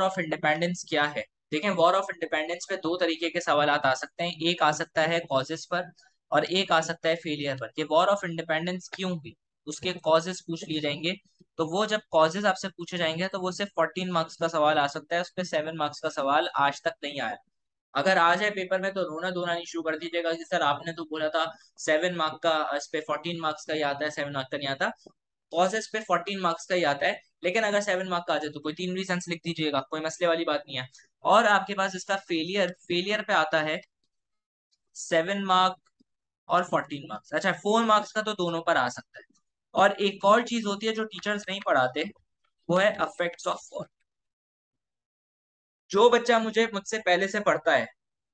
Of independence क्या है। देखें, वॉर ऑफ इंडिपेंडेंस पे दो तरीके के सवाल आ सकते हैं। एक आ सकता है कॉजेस पर और एक आ सकता है फेलियर पर। कि वॉर ऑफ इंडिपेंडेंस क्यों हुई, उसके कॉजेस पूछ लिए जाएंगे। तो वो जब कॉजेस आपसे पूछे जाएंगे तो वो सिर्फ 14 मार्क्स का सवाल आ सकता है, उस पर 7 मार्क्स का सवाल आज तक नहीं आया। अगर आ जाए पेपर में तो रोना धोना नहीं शुरू कर दीजिएगा कि सर आपने तो बोला था 7 मार्क का, इस पे 14 मार्क्स का ही आता है, 7 मार्क का नहीं आता। कॉजेस पे 14 मार्क्स का ही आता है, लेकिन अगर 7 मार्क का आ जाए तो कोई 3 रीजंस लिख दीजिएगा, कोई मसले वाली बात नहीं है। और आपके पास इसका फेलियर फेलियर पे आता है 7 मार्क और 14 मार्क्स। अच्छा, 4 मार्क्स का तो दोनों पर आ सकता है। और एक और चीज होती है जो टीचर्स नहीं पढ़ाते, वो है अफेक्ट्स ऑफ वॉर। जो बच्चा मुझसे पहले से पढ़ता है,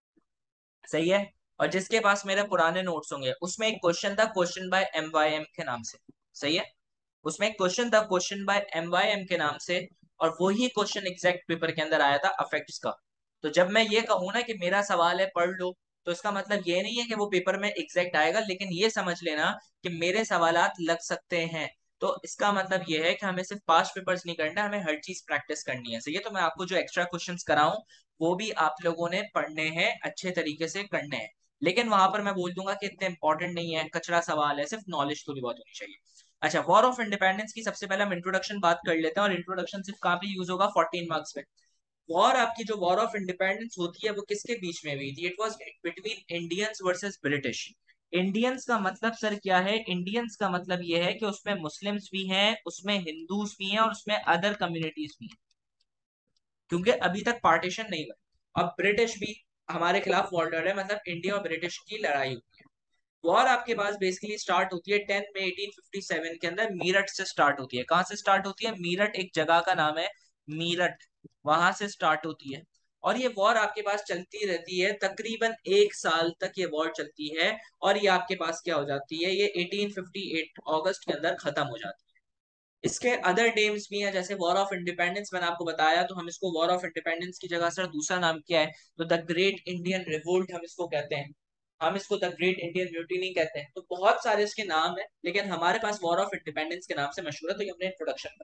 सही है, और जिसके पास मेरे पुराने नोट्स होंगे, उसमें एक क्वेश्चन था क्वेश्चन बाय MYM के नाम से, सही है। उसमें एक क्वेश्चन था क्वेश्चन बाय MYM के नाम से, और वही क्वेश्चन एग्जैक्ट पेपर के अंदर आया था अफेक्ट्स का। तो जब मैं ये कहूँ ना कि मेरा सवाल है पढ़ लो, तो इसका मतलब ये नहीं है कि वो पेपर में एग्जैक्ट आएगा, लेकिन ये समझ लेना कि मेरे सवालात लग सकते हैं। तो इसका मतलब ये है कि हमें सिर्फ पांच पेपर्स नहीं करना, हमें हर चीज प्रैक्टिस करनी है, सही है। तो मैं आपको जो एक्स्ट्रा क्वेश्चंस कराऊं वो भी आप लोगों ने पढ़ने हैं, अच्छे तरीके से करने हैं। लेकिन वहां पर मैं बोल दूंगा कि इतने इंपॉर्टेंट नहीं है, कचरा सवाल है, सिर्फ नॉलेज थोड़ी बहुत होनी चाहिए। अच्छा, वॉर ऑफ इंडिपेंडेंस की सबसे पहले हम इंट्रोडक्शन बात कर लेते हैं, और इंट्रोडक्शन सिर्फ कहाँ पे यूज होगा, 14 मार्क्स पे। वॉर आपकी जो वॉर ऑफ इंडिपेंडेंस होती है वो किसके बीच में हुई थी? It was between Indians versus British. Indians का मतलब सर क्या है? इंडियंस का मतलब ये है कि उसमें मुस्लिम्स भी हैं, उसमें हिंदूज भी हैं, और उसमें अदर कम्युनिटीज भी हैं, क्योंकि अभी तक पार्टीशन नहीं हुआ। अब ब्रिटिश भी हमारे खिलाफ वॉर लड़ रहे हैं, मतलब इंडिया और ब्रिटिश की लड़ाई हुई है। वॉर आपके पास बेसिकली स्टार्ट होती है 10 मई 1857 के अंदर, मीरठ से स्टार्ट होती है। कहाँ से स्टार्ट होती है? मीरठ, एक जगह का नाम है मीरठ, वहां से स्टार्ट होती है। और ये वॉर आपके पास चलती रहती है, तकरीबन 1 साल तक ये वॉर चलती है। और ये आपके पास क्या हो जाती है, ये 1858 अगस्त के अंदर खत्म हो जाती है। इसके अदर नेम्स भी हैं, जैसे वॉर ऑफ इंडिपेंडेंस मैंने आपको बताया, तो हम इसको वॉर ऑफ इंडिपेंडेंस की जगह सर दूसरा नाम क्या है, तो द ग्रेट इंडियन रिवोल्ट हम इसको कहते हैं। हम इसको द ग्रेट इंडियन म्यूटिनी कहते हैं। तो बहुत सारे इसके नाम है, लेकिन हमारे पास वॉर ऑफ इंडिपेंडेंस के नाम से मशहूर है। तो ये हमने इंट्रोडक्शन।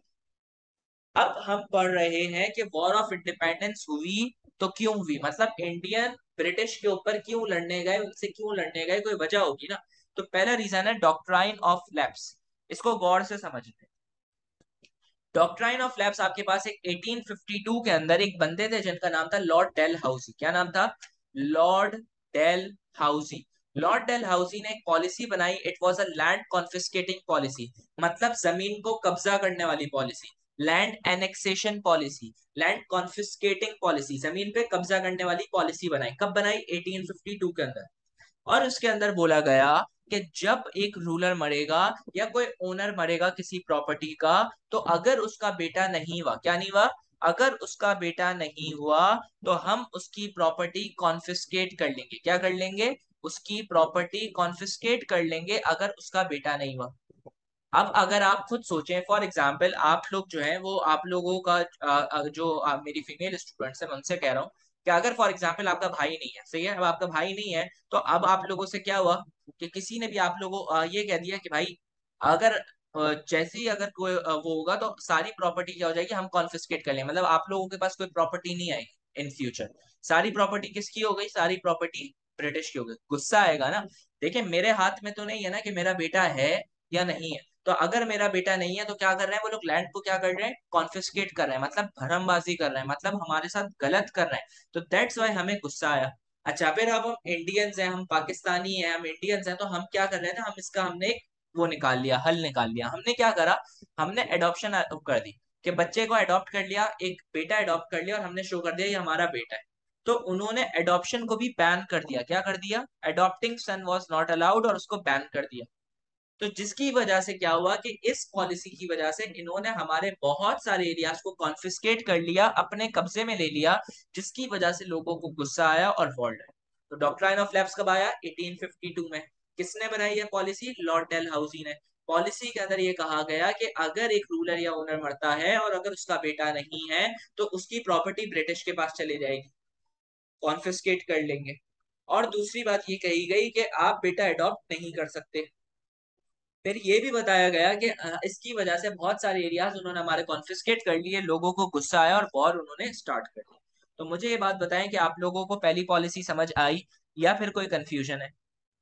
अब हम पढ़ रहे हैं कि वॉर ऑफ इंडिपेंडेंस हुई तो क्यों हुई, मतलब इंडियन ब्रिटिश के ऊपर क्यों लड़ने गए, उनसे क्यों लड़ने गए, कोई वजह होगी ना। तो पहला रीजन है डॉक्ट्राइन ऑफ लैप्स। इसको गौर से समझते हैं। डॉक्ट्राइन ऑफ लैप्स आपके पास एक 1852 के अंदर एक बंदे थे जिनका नाम था लॉर्ड डेल हाउसी। क्या नाम था? Lord Dalhousie. Lord Dalhousie ने एक पॉलिसी बनाई, it was a land confiscating policy, मतलब जमीन को कब्जा करने वाली policy. Land annexation policy, land confiscating policy, जमीन पे कब्जा करने वाली पॉलिसी बनाई। कब बनाई? 1852 के अंदर। और उसके अंदर बोला गया कि जब एक रूलर मरेगा या कोई ओनर मरेगा किसी प्रॉपर्टी का, तो अगर उसका बेटा नहीं हुआ, क्या नहीं हुआ, अगर उसका बेटा नहीं हुआ, तो हम उसकी प्रॉपर्टी कॉन्फिस्केट कर लेंगे। क्या कर लेंगे? उसकी प्रॉपर्टी कॉन्फिस्केट कर लेंगे, अगर उसका बेटा नहीं हुआ। अब अगर आप खुद सोचें, फॉर एग्जाम्पल आप लोग जो है वो आप लोगों का मेरी फीमेल स्टूडेंट्स है, मैं उनसे कह रहा हूँ कि अगर फॉर एग्जाम्पल आपका भाई नहीं है, सही है, अब आपका भाई नहीं है, तो अब आप लोगों से क्या हुआ कि किसी ने भी आप लोगों ये कह दिया कि भाई अगर जैसे ही अगर कोई वो होगा तो सारी प्रॉपर्टी क्या हो जाएगी, हम कॉन्फिस्केट कर लेंगे, मतलब आप लोगों के पास कोई प्रॉपर्टी नहीं आएगी इन फ्यूचर। सारी प्रॉपर्टी किसकी हो गई? सारी प्रॉपर्टी ब्रिटिश की हो गई। गुस्सा आएगा ना। देखिए, मेरे हाथ में तो नहीं है ना कि मेरा बेटा है या नहीं है। तो अगर मेरा बेटा नहीं है तो क्या कर रहे हैं वो लोग? लैंड को क्या कर रहे हैं? कॉन्फिस्केट कर रहे हैं, मतलब भरमबाजी कर रहे हैं, मतलब हमारे साथ गलत कर रहे हैं। तो दैट्स वाई हमें गुस्सा आया। अच्छा, फिर अब हम इंडियंस हैं, हम पाकिस्तानी हैं, हम इंडियंस हैं, तो हम क्या कर रहे थे, हम इसका हमने एक वो निकाल लिया, हल निकाल लिया। हमने क्या करा? हमने एडॉप्शन कर दी, कि बच्चे को अडॉप्ट कर लिया, एक बेटा अडॉप्ट कर लिया, और हमने शो कर दिया ये हमारा बेटा है। तो उन्होंने एडॉप्शन को भी बैन कर दिया। क्या कर दिया? Adopting son was not allowed, और उसको बैन कर दिया। तो जिसकी वजह से क्या हुआ कि इस पॉलिसी की वजह से इन्होंने हमारे बहुत सारे एरियाज को कॉन्फिस्केट कर लिया, अपने कब्जे में ले लिया, जिसकी वजह से लोगों को गुस्सा आया और वॉल्ट आया। तो डॉक्ट्राइन ऑफ लैप्स कब आया? 1852 में। किसने बनाई है पॉलिसी? लॉर्ड डेलहाउसी ने। पॉलिसी के अंदर ये कहा गया कि अगर एक रूलर या ओनर मरता है और अगर उसका बेटा नहीं है, तो उसकी प्रॉपर्टी ब्रिटिश के पास चली जाएगी, कॉन्फिस्केट कर लेंगे। और दूसरी बात ये कही गई कि आप बेटा अडॉप्ट नहीं कर सकते। फिर ये भी बताया गया कि इसकी वजह से बहुत सारे एरियाज उन्होंने हमारे कॉन्फिस्केट कर लिए, लोगों को गुस्सा आया और वॉर उन्होंने स्टार्ट कर दिया। तो मुझे ये बात बताएं कि आप लोगों को पहली पॉलिसी समझ आई या फिर कोई कंफ्यूजन है?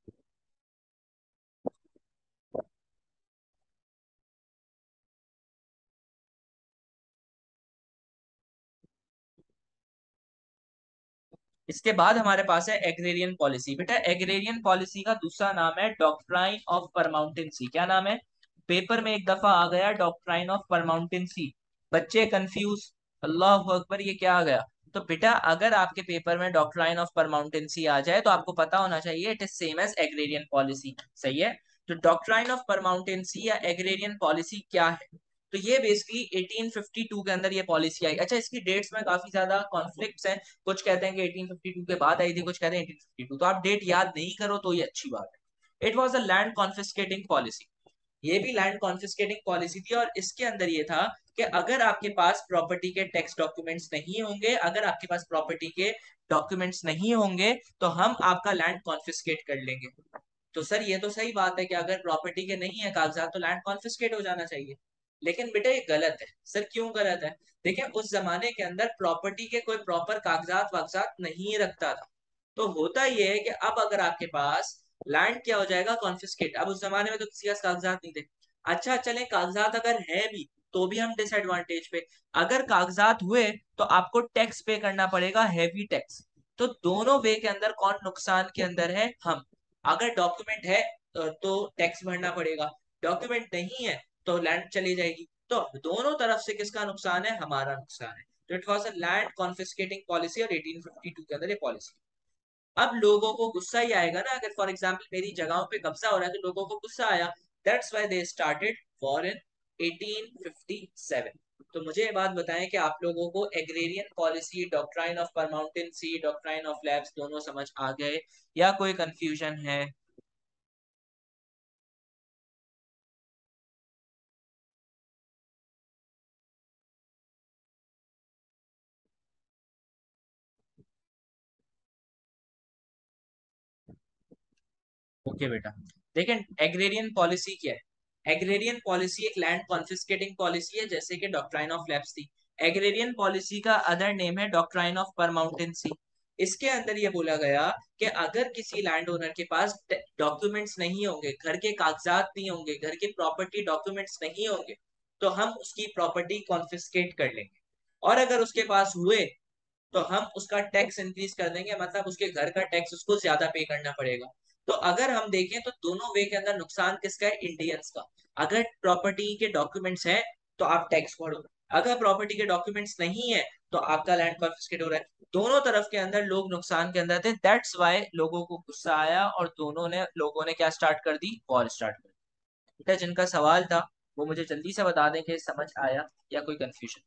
इसके बाद हमारे पास है एग्रेरियन पॉलिसी। बेटा एग्रेरियन पॉलिसी का दूसरा नाम है डॉक्ट्राइन ऑफ परमाउंटेंसी। क्या नाम है? पेपर में एक दफा आ गया डॉक्ट्राइन ऑफ परमाउंटेंसी। बच्चे कंफ्यूज, अल्लाह अकबर ये क्या आ गया? तो बेटा अगर आपके पेपर में डॉक्ट्राइन ऑफ परमाउंटेंसी आ जाए तो आपको पता होना चाहिए it is same as agrarian policy. सही है। तो डॉक्ट्राइन ऑफ परमाउंटेंसी या एग्रेरियन पॉलिसी क्या है? तो ये बेसिकली 1852 के अंदर ये पॉलिसी आई। अच्छा, इसकी डेट्स में काफी ज्यादा कॉन्फ्लिक्ट्स हैं। कुछ कहते हैं कि 1852 के बाद आई थी, कुछ कहते हैं 1852। तो आप डेट याद नहीं करो तो ये अच्छी बात है। It was a land confiscating policy. ये भी लैंड कॉन्फिस्केटिंग पॉलिसी थी और इसके अंदर ये था कि अगर आपके पास प्रॉपर्टी के टैक्स डॉक्यूमेंट्स नहीं होंगे, अगर आपके पास प्रॉपर्टी के डॉक्यूमेंट्स नहीं होंगे तो हम आपका लैंड कॉन्फिस्केट कर लेंगे। तो सर ये तो सही बात है कि अगर प्रॉपर्टी के नहीं है कागजात तो लैंड कॉन्फिस्केट हो जाना चाहिए। लेकिन बेटा ये गलत है। सर क्यों गलत है? देखिए उस जमाने के अंदर प्रॉपर्टी के कोई प्रॉपर कागजात वागजात नहीं रखता था। तो होता ये है कि अब अगर आपके पास लैंड क्या हो जाएगा कॉन्फिस्केट। अब उस जमाने में तो किसी के पास कागजात नहीं थे। अच्छा चले कागजात अगर है भी तो भी हम डिसएडवांटेज पे। अगर कागजात हुए तो आपको टैक्स पे करना पड़ेगा, हैवी टैक्स। तो दोनों वे के अंदर कौन नुकसान के अंदर है? हम। अगर डॉक्यूमेंट है तो टैक्स भरना पड़ेगा, डॉक्यूमेंट नहीं है तो लैंड चली जाएगी। तो दोनों तरफ से किसका नुकसान है? हमारा नुकसान है। तो it was a land confiscating policy और 1852 के अंदर ये पॉलिसी। अब लोगों को गुस्सा ही आएगा ना, अगर फॉर एग्जाम्पल मेरी जगहों पे कब्जा हो रहा है तो लोगों को गुस्सा आया। That's why they started war in 1857। तो मुझे ये बात बताएं कि आप लोगों को agrarian policy, doctrine of paramountcy, doctrine of lapse दोनों समझ आ गए या कोई कंफ्यूजन है? ओके बेटा, देखें एग्रेरियन पॉलिसी क्या है। एग्रेरियन पॉलिसी एक लैंड कॉन्फिस्केटिंग पॉलिसी है जैसे कि डॉक्ट्राइन ऑफ लैप्स थी। एग्रेरियन पॉलिसी का अदर नेम है डॉक्ट्राइन ऑफ परमाउंटेंसी। इसके अंदर ये बोला गया कि अगर किसी लैंड ओनर के पास डॉक्यूमेंट्स नहीं होंगे, घर के कागजात नहीं होंगे, घर के प्रॉपर्टी डॉक्यूमेंट्स नहीं होंगे, तो हम उसकी प्रॉपर्टी कॉन्फिस्केट कर लेंगे। और अगर उसके पास हुए तो हम उसका टैक्स इंक्रीज कर देंगे, मतलब उसके घर का टैक्स उसको ज्यादा पे करना पड़ेगा। तो अगर हम देखें तो दोनों वे के अंदर नुकसान किसका है? इंडियंस का। अगर प्रॉपर्टी के डॉक्यूमेंट्स हैं तो आप टैक्स भरो, अगर प्रॉपर्टी के डॉक्यूमेंट्स नहीं है तो आपका लैंड कॉन्फिस्केट हो रहा है। दोनों तरफ के अंदर लोग नुकसान के अंदर थे। दैट्स वाई लोगों को गुस्सा आया और दोनों ने लोगों ने क्या स्टार्ट कर दी? वॉर स्टार्ट कर दी। बेटा जिनका सवाल था वो मुझे जल्दी से बता दें कि समझ आया या कोई कंफ्यूजन।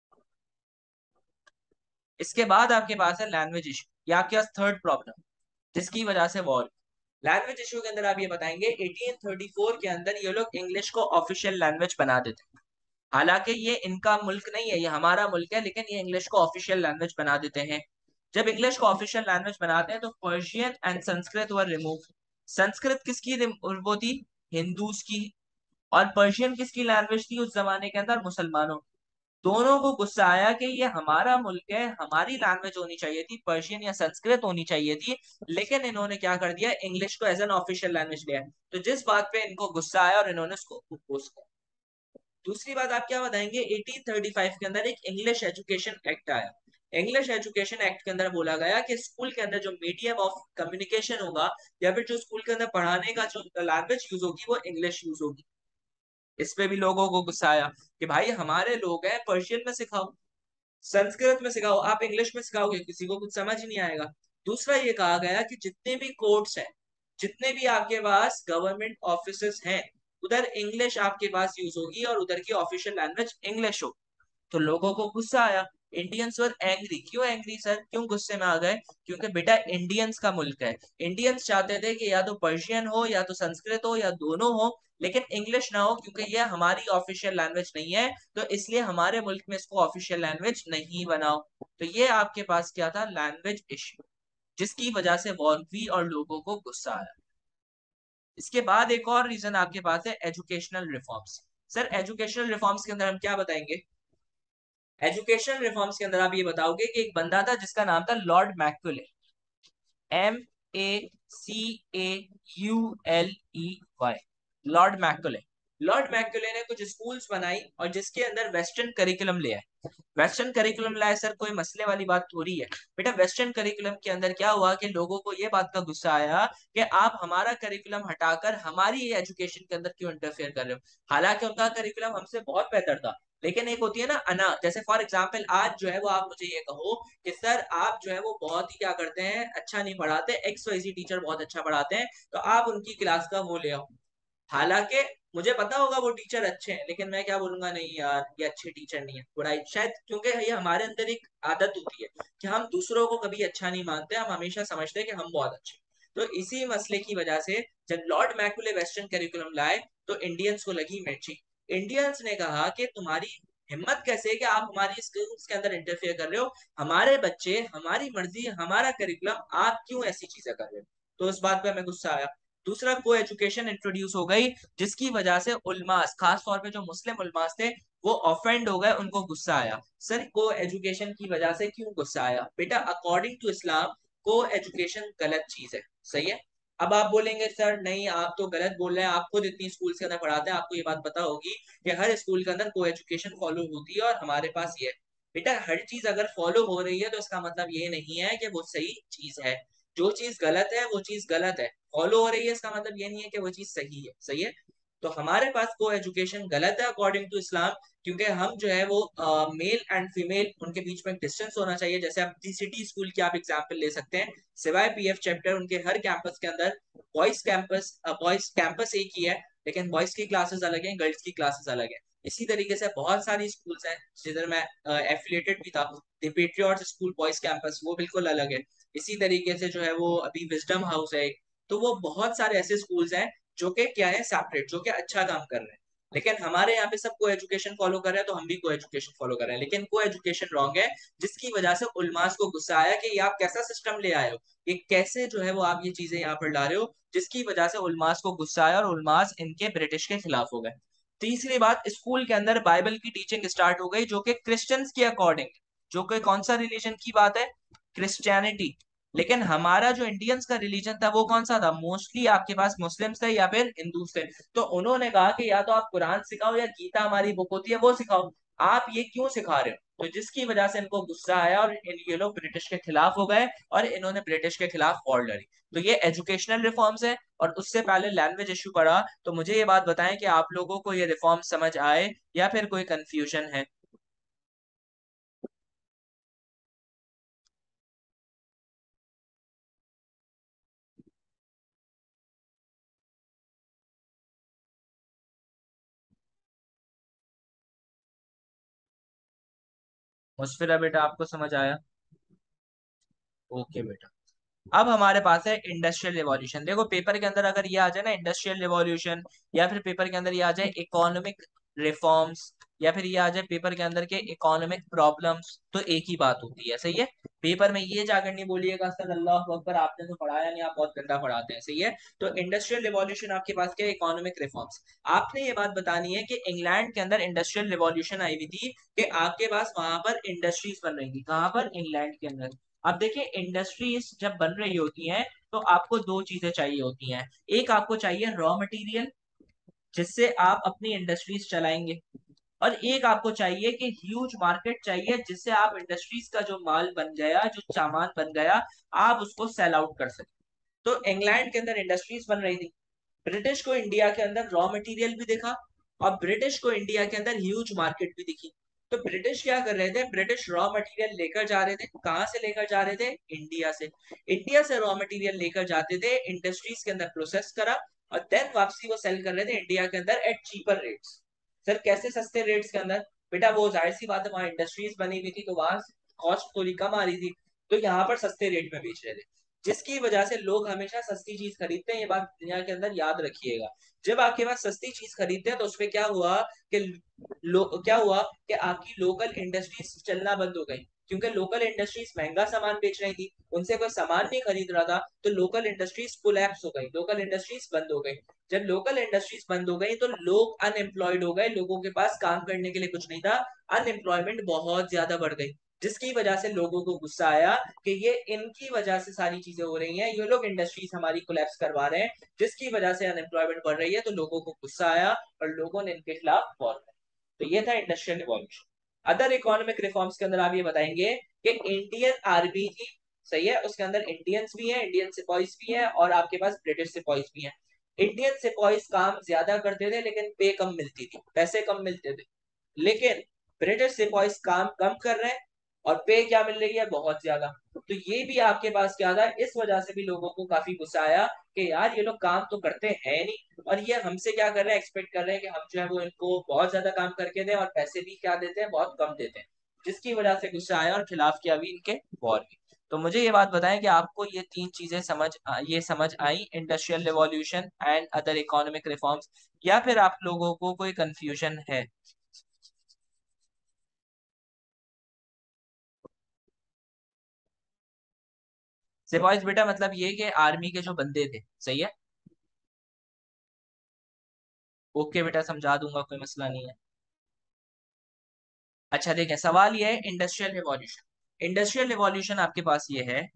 इसके बाद आपके पास है लैंग्वेज इशू, या आपके पास थर्ड प्रॉब्लम जिसकी वजह से वॉर। लैंग्वेज इशू के अंदर आप ये बताएंगे 1834 के अंदर ये लोग इंग्लिश को ऑफिशियल लैंग्वेज बना देते हैं। हालांकि ये इनका मुल्क नहीं है, ये हमारा मुल्क है, लेकिन ये इंग्लिश को ऑफिशियल लैंग्वेज बना देते हैं। जब इंग्लिश को ऑफिशियल लैंग्वेज बनाते हैं तो Persian and Sanskrit were remove. Sanskrit किसकी वो थी? हिंदूज की। और पर्शियन किसकी लैंग्वेज थी उस जमाने के अंदर? मुसलमानों। दोनों को गुस्सा आया कि ये हमारा मुल्क है, हमारी लैंग्वेज होनी चाहिए थी, पर्शियन या संस्कृत होनी चाहिए थी। लेकिन इन्होंने क्या कर दिया? इंग्लिश को एज एन ऑफिशियल लैंग्वेज लिया। तो जिस बात पे इनको गुस्सा आया और इन्होंने उसको अपोज किया। दूसरी बात आप क्या बताएंगे? 1835 के अंदर एक इंग्लिश एजुकेशन एक्ट आया। इंग्लिश एजुकेशन एक्ट के अंदर बोला गया कि स्कूल के अंदर जो मीडियम ऑफ कम्युनिकेशन होगा या फिर जो स्कूल के अंदर पढ़ाने का जो लैंग्वेज यूज होगी वो इंग्लिश यूज होगी। इस पे भी लोगों को गुस्सा आया कि भाई हमारे लोग हैं, पर्शियन में सिखाओ, संस्कृत में सिखाओ, आप इंग्लिश में सिखाओगे किसी को कुछ समझ ही नहीं आएगा। दूसरा ये कहा गया कि जितने भी कोर्ट्स हैं, जितने भी आपके पास गवर्नमेंट ऑफिसेस हैं, उधर इंग्लिश आपके पास यूज होगी और उधर की ऑफिशियल लैंग्वेज इंग्लिश हो। तो लोगों को गुस्सा आया। Indians were angry. क्यों एंग्री सर, क्यों गुस्से में आ गए? क्योंकि बेटा इंडियंस का मुल्क है। इंडियंस चाहते थे कि या तो पर्शियन हो या तो संस्कृत हो या दोनों हो, लेकिन इंग्लिश ना हो क्योंकि यह हमारी ऑफिशियल लैंग्वेज नहीं है। तो इसलिए हमारे मुल्क में इसको ऑफिशियल लैंग्वेज नहीं बनाओ। तो ये आपके पास क्या था? लैंग्वेज इश्यू, जिसकी वजह से वॉर हुई और लोगों को गुस्सा आया। इसके बाद एक और रीजन आपके पास है educational reforms. Sir educational reforms के अंदर हम क्या बताएंगे? एजुकेशनल रिफॉर्म्स के अंदर आप ये बताओगे कि एक बंदा था जिसका नाम था lord Macaulay, Macaulay, lord Macaulay. Lord Macaulay ने कुछ स्कूल्स बनाई और जिसके अंदर वेस्टर्न करिकुलम ले आए। वेस्टर्न करिकुलम लाए सर, कोई मसले वाली बात थोड़ी है बेटा। वेस्टर्न करिकुलम के अंदर क्या हुआ कि लोगों को ये बात का गुस्सा आया कि आप हमारा करिकुलम हटाकर हमारी एजुकेशन के अंदर क्यों इंटरफेयर कर रहे हो। हालांकि उनका करिकुलम हमसे बहुत बेहतर था, लेकिन एक होती है ना अना, जैसे फॉर एग्जाम्पल आज जो है वो आप मुझे ये कहो कि सर आप जो है वो बहुत ही क्या करते हैं, अच्छा नहीं पढ़ाते, एक्स वाई जी टीचर बहुत अच्छा पढ़ाते हैं, तो आप उनकी क्लास का वो ले आओ। हालांकि मुझे पता होगा वो टीचर अच्छे हैं, लेकिन मैं क्या बोलूंगा, नहीं यार ये अच्छे टीचर नहीं है, बुराई शायद, क्योंकि ये हमारे अंदर एक आदत होती है कि हम दूसरों को कभी अच्छा नहीं मानते, हम हमेशा समझते हैं कि हम बहुत अच्छे हैं। तो इसी मसले की वजह से जब लॉर्ड मैकुले वेस्टर्न करिकुलम लाए तो इंडियंस को लगी मिर्ची। इंडियंस ने कहा कि तुम्हारी हिम्मत कैसे है कि आप हमारी स्कूल्स के अंदर इंटरफेयर कर रहे हो, हमारे बच्चे, हमारी मर्जी, हमारा करिकुलम, आप क्यों ऐसी चीजें कर रहे हो। तो इस बात पे हमें गुस्सा आया। दूसरा, को एजुकेशन इंट्रोड्यूस हो गई, जिसकी वजह से उलमास, खास तौर पे जो मुस्लिम उलमास थे, वो ऑफेंड हो गए, उनको गुस्सा आया। सर को एजुकेशन की वजह से क्यों गुस्सा आया? बेटा अकॉर्डिंग टू इस्लाम को एजुकेशन गलत चीज है, सही है। अब आप बोलेंगे सर नहीं आप तो गलत बोल रहे हैं, आप खुद इतनी स्कूल के अंदर पढ़ाते हैं, आपको ये बात पता होगी कि हर स्कूल के अंदर को एजुकेशन फॉलो होती है और हमारे पास ये है। बेटा हर चीज अगर फॉलो हो रही है तो इसका मतलब ये नहीं है कि वो सही चीज है। जो चीज गलत है वो चीज गलत है, फॉलो हो रही है इसका मतलब ये नहीं है कि वो चीज सही है, सही है। तो हमारे पास को एजुकेशन गलत है अकॉर्डिंग टू इस्लाम, क्योंकि हम जो है वो मेल एंड फीमेल उनके बीच में डिस्टेंस होना चाहिए। जैसे आप दी सिटी स्कूल की आप एग्जांपल ले सकते हैं, सिवाय पीएफ चैप्टर उनके हर कैंपस के अंदर बॉयज कैंपस एक ही है, लेकिन बॉयज की क्लासेस अलग हैं, गर्ल्स की क्लासेस अलग है। इसी तरीके से बहुत सारी स्कूल्स हैं जिधर मैं एफिलिएटेड भी था। The patriots school boys campus वो बिल्कुल अलग है। इसी तरीके से जो है वो अभी विजडम हाउस है। तो वो बहुत सारे ऐसे स्कूल्स हैं जो कि क्या है, सेपरेट, जो कि अच्छा काम कर रहे हैं। लेकिन हमारे यहाँ पे सब को एजुकेशन फॉलो कर रहे हैं, तो हम भी को एजुकेशन फॉलो कर रहे हैं, लेकिन को एजुकेशन रॉन्ग है। जिसकी वजह से उलमास को गुस्सा आया कि ये आप कैसा सिस्टम ले आए हो, ये कैसे जो है वो आप ये चीजें यहाँ पर ला रहे हो, जिसकी वजह से उलमास को गुस्सा आया और उलमास इनके ब्रिटिश के खिलाफ हो गए। तीसरी बात, स्कूल के अंदर बाइबल की टीचिंग स्टार्ट हो गई जो कि क्रिश्चियंस के अकॉर्डिंग, जो कि कौन सा रिलीजन की बात है, क्रिश्चियनिटी। लेकिन हमारा जो इंडियंस का रिलीजन था वो कौन सा था, मोस्टली आपके पास मुस्लिम्स थे या फिर हिंदूज थे। तो उन्होंने कहा कि या तो आप कुरान सिखाओ या गीता हमारी बुक होती है वो सिखाओ, आप ये क्यों सिखा रहे हो। तो जिसकी वजह से इनको गुस्सा आया और ये लोग ब्रिटिश के खिलाफ हो गए और इन्होंने ब्रिटिश के खिलाफ वॉर लड़ी। तो ये एजुकेशनल रिफॉर्म्स है। और उससे पहले लैंग्वेज इशू पढ़ा, तो मुझे ये बात बताएं कि आप लोगों को ये रिफॉर्म समझ आए या फिर कोई कंफ्यूजन है। मुस्फिरा बेटा आपको समझ आया? ओके बेटा। अब हमारे पास है इंडस्ट्रियल रिवॉल्यूशन। देखो पेपर के अंदर अगर ये आ जाए ना इंडस्ट्रियल रिवॉल्यूशन, या फिर पेपर के अंदर ये आ जाए इकोनॉमिक रिफॉर्म्स, या फिर ये आ जाए पेपर के अंदर के इकोनॉमिक प्रॉब्लम्स, तो एक ही बात होती है, सही है। पेपर में ये जाकर नहीं बोलिएगा सर अल्लाह अकबर आपने तो पढ़ाया नहीं, आप बहुत गंदा पढ़ाते हैं, सही है। तो इंडस्ट्रियल रिवॉल्यूशन आपके पास क्या, इकोनॉमिक रिफॉर्म्स। आपने ये बात बतानी है कि इंग्लैंड के अंदर इंडस्ट्रियल रिवॉल्यूशन आई हुई थी कि आपके पास वहां पर इंडस्ट्रीज बन रही थी, कहाँ पर, इंग्लैंड के अंदर। अब देखिए इंडस्ट्रीज जब बन रही होती हैं तो आपको दो चीजें चाहिए होती हैं। एक आपको चाहिए रॉ मटेरियल, जिससे आप अपनी इंडस्ट्रीज चलाएंगे, और एक आपको चाहिए कि ह्यूज मार्केट चाहिए जिससे आप इंडस्ट्रीज का जो माल बन गया, जो सामान बन गया, आप उसको सेल आउट कर सकें। तो इंग्लैंड के अंदर इंडस्ट्रीज बन रही थी, ब्रिटिश को इंडिया के अंदर रॉ मटेरियल भी दिखा, और ब्रिटिश को इंडिया के अंदर ह्यूज मार्केट भी दिखी। तो ब्रिटिश क्या कर रहे थे, ब्रिटिश रॉ मटेरियल लेकर जा रहे थे, कहां से लेकर जा रहे थे, इंडिया से। इंडिया से रॉ मटेरियल लेकर जाते थे, इंडस्ट्रीज के अंदर प्रोसेस करा, और देन वापसी वो सेल कर रहे थे इंडिया के अंदर एट चीपर रेट्स। सर कैसे सस्ते रेट्स के अंदर? बेटा वो जाहिर सी बात है, वहां इंडस्ट्रीज बनी हुई थी तो वहां कॉस्ट थोड़ी कम आ रही थी, तो यहाँ पर सस्ते रेट में बेच रहे थे। जिसकी वजह से लोग हमेशा सस्ती चीज खरीदते हैं, ये बात दुनिया के अंदर याद रखिएगा। जब आपके पास सस्ती चीज खरीदते हैं तो उसपे क्या हुआ कि क्या हुआ कि आपकी लोकल इंडस्ट्रीज चलना बंद हो गई। क्योंकि लोकल इंडस्ट्रीज महंगा सामान बेच रही थी, उनसे कोई सामान नहीं खरीद रहा था, तो लोकल इंडस्ट्रीज कोलैप्स हो गई, लोकल इंडस्ट्रीज बंद हो गई। जब लोकल इंडस्ट्रीज बंद हो गई तो लोग अनएम्प्लॉयड हो गए, लोगों के पास काम करने के लिए कुछ नहीं था, अनएम्प्लॉयमेंट बहुत ज्यादा बढ़ गई, जिसकी वजह से लोगों को गुस्सा आया कि ये इनकी वजह से सारी चीजें हो रही हैं, ये लोग इंडस्ट्रीज हमारी कोलैप्स करवा रहे हैं, जिसकी वजह से अनएम्प्लॉयमेंट बढ़ रही है, तो लोगों को गुस्सा आया और लोगों ने इनके खिलाफ वॉर किया। तो ये था industrial revolution. Other economic reforms के अंदर आप ये बताएंगे कि इंडियन आर्मी थी, सही है, उसके अंदर इंडियंस भी हैं, इंडियन सिपाहीज भी हैं, और आपके पास ब्रिटिश सिपाहीज भी हैं। इंडियन सिपाहीज काम ज्यादा करते थे लेकिन पे कम मिलती थी, पैसे कम मिलते थे, लेकिन ब्रिटिश सिपाहीज काम कम कर रहे हैं और पे क्या मिल रही है, बहुत ज्यादा। तो ये भी आपके पास क्या था, इस वजह से भी लोगों को काफी गुस्सा आया कि यार ये लोग काम तो करते हैं नहीं, और ये हमसे क्या कर रहे हैं, एक्सपेक्ट कर रहे हैं कि हम जो है वो इनको बहुत ज्यादा काम करके दें और पैसे भी क्या देते हैं, बहुत कम देते हैं, जिसकी वजह से गुस्सा आया और खिलाफ किया भी इनके वॉर भी। तो मुझे ये बात बताएं कि आपको ये तीन चीजें ये समझ आई, industrial revolution and other economic reforms, या फिर आप लोगों को कोई कंफ्यूजन है? सिपाहीज बेटा मतलब ये कि आर्मी के जो बंदे थे, सही है। ओके बेटा, समझा दूंगा, कोई मसला नहीं है। अच्छा देखिए, सवाल ये है इंडस्ट्रियल रिवॉल्यूशन, इंडस्ट्रियल रिवॉल्यूशन आपके पास ये है,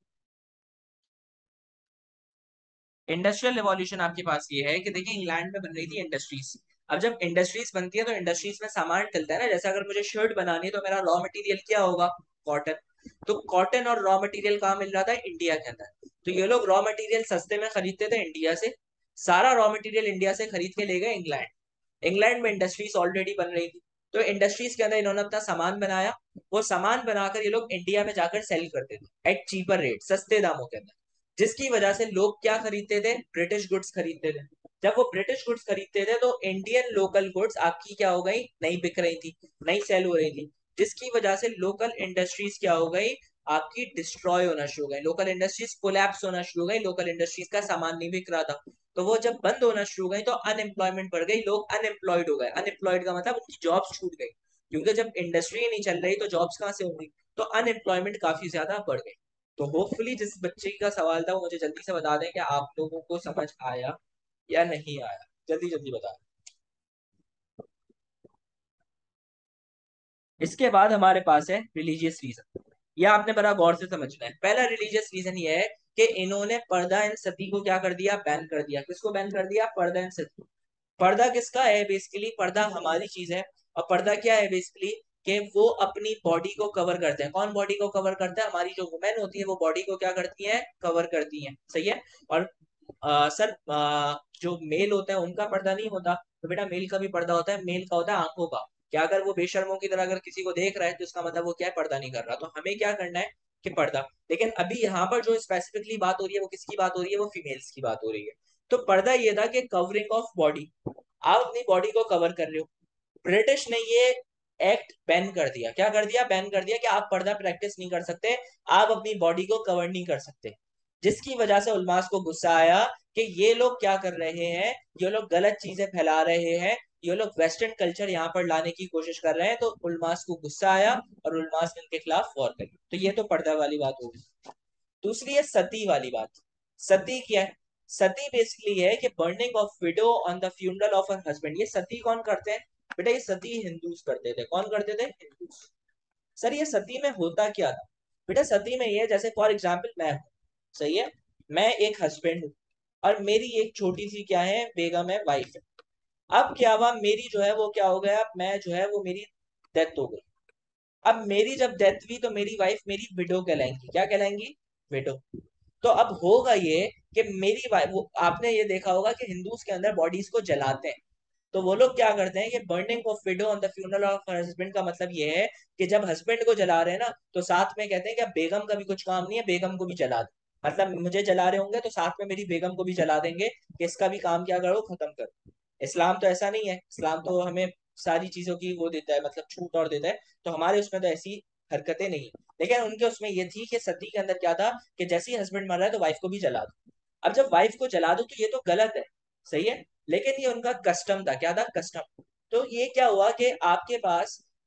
इंडस्ट्रियल रिवॉल्यूशन आपके पास ये है कि देखिए इंग्लैंड में बन रही थी इंडस्ट्रीज। अब जब इंडस्ट्रीज बनती है तो इंडस्ट्रीज में सामान डलता है ना, जैसे अगर मुझे शर्ट बनानी है तो मेरा रॉ मटेरियल क्या होगा, कॉटन। तो कॉटन और रॉ मटेरियल कहाँ मिल रहा था, इंडिया के अंदर। तो ये लोग रॉ मटेरियल सस्ते में खरीदते थे इंडिया से, सारा रॉ मटेरियल इंडिया से खरीद के ले गए इंग्लैंड। इंग्लैंड में इंडस्ट्रीज ऑलरेडी बन रही थी, तो इंडस्ट्रीज के अंदर इन्होंने अपना सामान बनाया, वो सामान बनाकर ये लोग इंडिया में जाकर सेल करते थे एट चीपर रेट, सस्ते दामों के अंदर, जिसकी वजह से लोग क्या खरीदते थे, ब्रिटिश गुड्स खरीदते थे। जब वो ब्रिटिश गुड्स खरीदते थे तो इंडियन लोकल गुड्स आपकी क्या हो गई, नहीं बिक रही थी, नहीं सेल हो रही थी, जिसकी वजह से लोकल इंडस्ट्रीज क्या हो गई, आपकी डिस्ट्रॉय होना शुरू हो गई, लोकल इंडस्ट्रीज कोलैप्स होना शुरू हो गई, लोकल इंडस्ट्रीज का सामान नहीं बिक रहा था। तो वो जब बंद होना शुरू हो गई तो अनएम्प्लॉयमेंट बढ़ गई, लोग अनएम्प्लॉयड हो गए, अनएम्प्लॉयड का मतलब उनकी जॉब्स छूट गई, क्योंकि जब इंडस्ट्री नहीं चल रही तो जॉब्स कहाँ से होंगी, तो अनएम्प्लॉयमेंट काफी ज्यादा बढ़ गई। तो होपफुली जिस बच्चे का सवाल था वो मुझे जल्दी से बता दें कि आप लोगों को समझ आया या नहीं आया, जल्दी जल्दी बता दें। इसके बाद हमारे पास है रिलीजियस रीजन। ये आपने बड़ा गौर से समझना है। पहला रिलीजियस रीजन ये है कि इन्होंने पर्दा एंड सती को क्या कर दिया, बैन कर दिया। किसको बैन कर दिया, पर्दा एंड सती। पर्दा किसका है, बेसिकली पर्दा हमारी चीज है, और पर्दा क्या है बेसिकली, कि वो अपनी बॉडी को कवर करते हैं। कौन बॉडी को कवर करता है, हमारी जो वुमेन होती है वो बॉडी को क्या करती है, कवर करती है, सही है। और सर जो मेल होता है उनका पर्दा नहीं होता, तो बेटा मेल का भी पर्दा होता है, मेल का होता है आंखों का। क्या अगर वो बेशर्मों की तरह अगर किसी को देख रहा है तो इसका मतलब वो क्या है, पर्दा नहीं कर रहा, तो हमें क्या करना है कि पर्दा। लेकिन अभी यहाँ पर जो स्पेसिफिकली बात हो रही है वो किसकी बात हो रही है, वो फीमेल्स की बात हो रही है। तो पर्दा ये था कि कवरिंग ऑफ बॉडी, आप अपनी बॉडी को कवर कर रहे हो। ब्रिटिश ने ये एक्ट बैन कर दिया, क्या कर दिया, बैन कर दिया कि आप पर्दा प्रैक्टिस नहीं कर सकते, आप अपनी बॉडी को कवर नहीं कर सकते, जिसकी वजह से उलमास को गुस्सा आया कि ये लोग क्या कर रहे हैं, ये लोग गलत चीजें फैला रहे हैं, ये लोग वेस्टर्न कल्चर यहाँ पर लाने की कोशिश कर रहे हैं। तो उलमास को गुस्सा आया और उलमास ने इनके खिलाफ वॉर करी। तो ये तो पर्दा वाली बात होगी। दूसरी है सती वाली बात। सती क्या है, सती बेसिकली है कि burning of widow on the funeral of her husband. ये सती कौन करते हैं, बेटा ये सती हिंदूज करते थे। कौन करते थे, हिंदूज। सर ये सती में होता क्या था, बेटा सती में ये, जैसे फॉर एग्जाम्पल मैं हूं, सही है, मैं एक हस्बैंड हूँ और मेरी एक छोटी सी क्या है, बेगम है, वाइफ है। अब क्या हुआ, मेरी जो है वो क्या हो गया, मैं जो है वो मेरी डेथ हो गई। अब मेरी जब डेथ हुई तो मेरी वाइफ मेरी विडो कहलाएंगी, क्या कहलाएंगी, विडो। तो अब होगा ये कि मेरी वाइफ, वो आपने ये देखा होगा कि हिंदूज के अंदर बॉडीज को जलाते हैं। तो वो लोग क्या करते हैं कि burning of widow on the funeral of husband का मतलब ये है कि जब हस्बैंड को जला रहे हैं ना तो साथ में कहते हैं कि अब बेगम का भी कुछ काम नहीं है, बेगम को भी जला दो। मतलब मुझे जला रहे होंगे तो साथ में मेरी बेगम को भी जला देंगे कि इसका भी काम क्या करो, खत्म करो। इस्लाम तो ऐसा नहीं है, इस्लाम तो हमें सारी चीजों की वो देता है, मतलब छूट और देता है। तो हमारे उसमें तो ऐसी हरकतें नहीं है, लेकिन उनके उसमें ये थी कि सती के अंदर क्या था कि जैसे ही हस्बैंड मर रहा है तो वाइफ को भी जला दो। अब जब वाइफ को जला दो तो ये तो गलत है, सही है, लेकिन ये उनका कस्टम था, क्या था, कस्टम। तो ये क्या हुआ कि आपके पास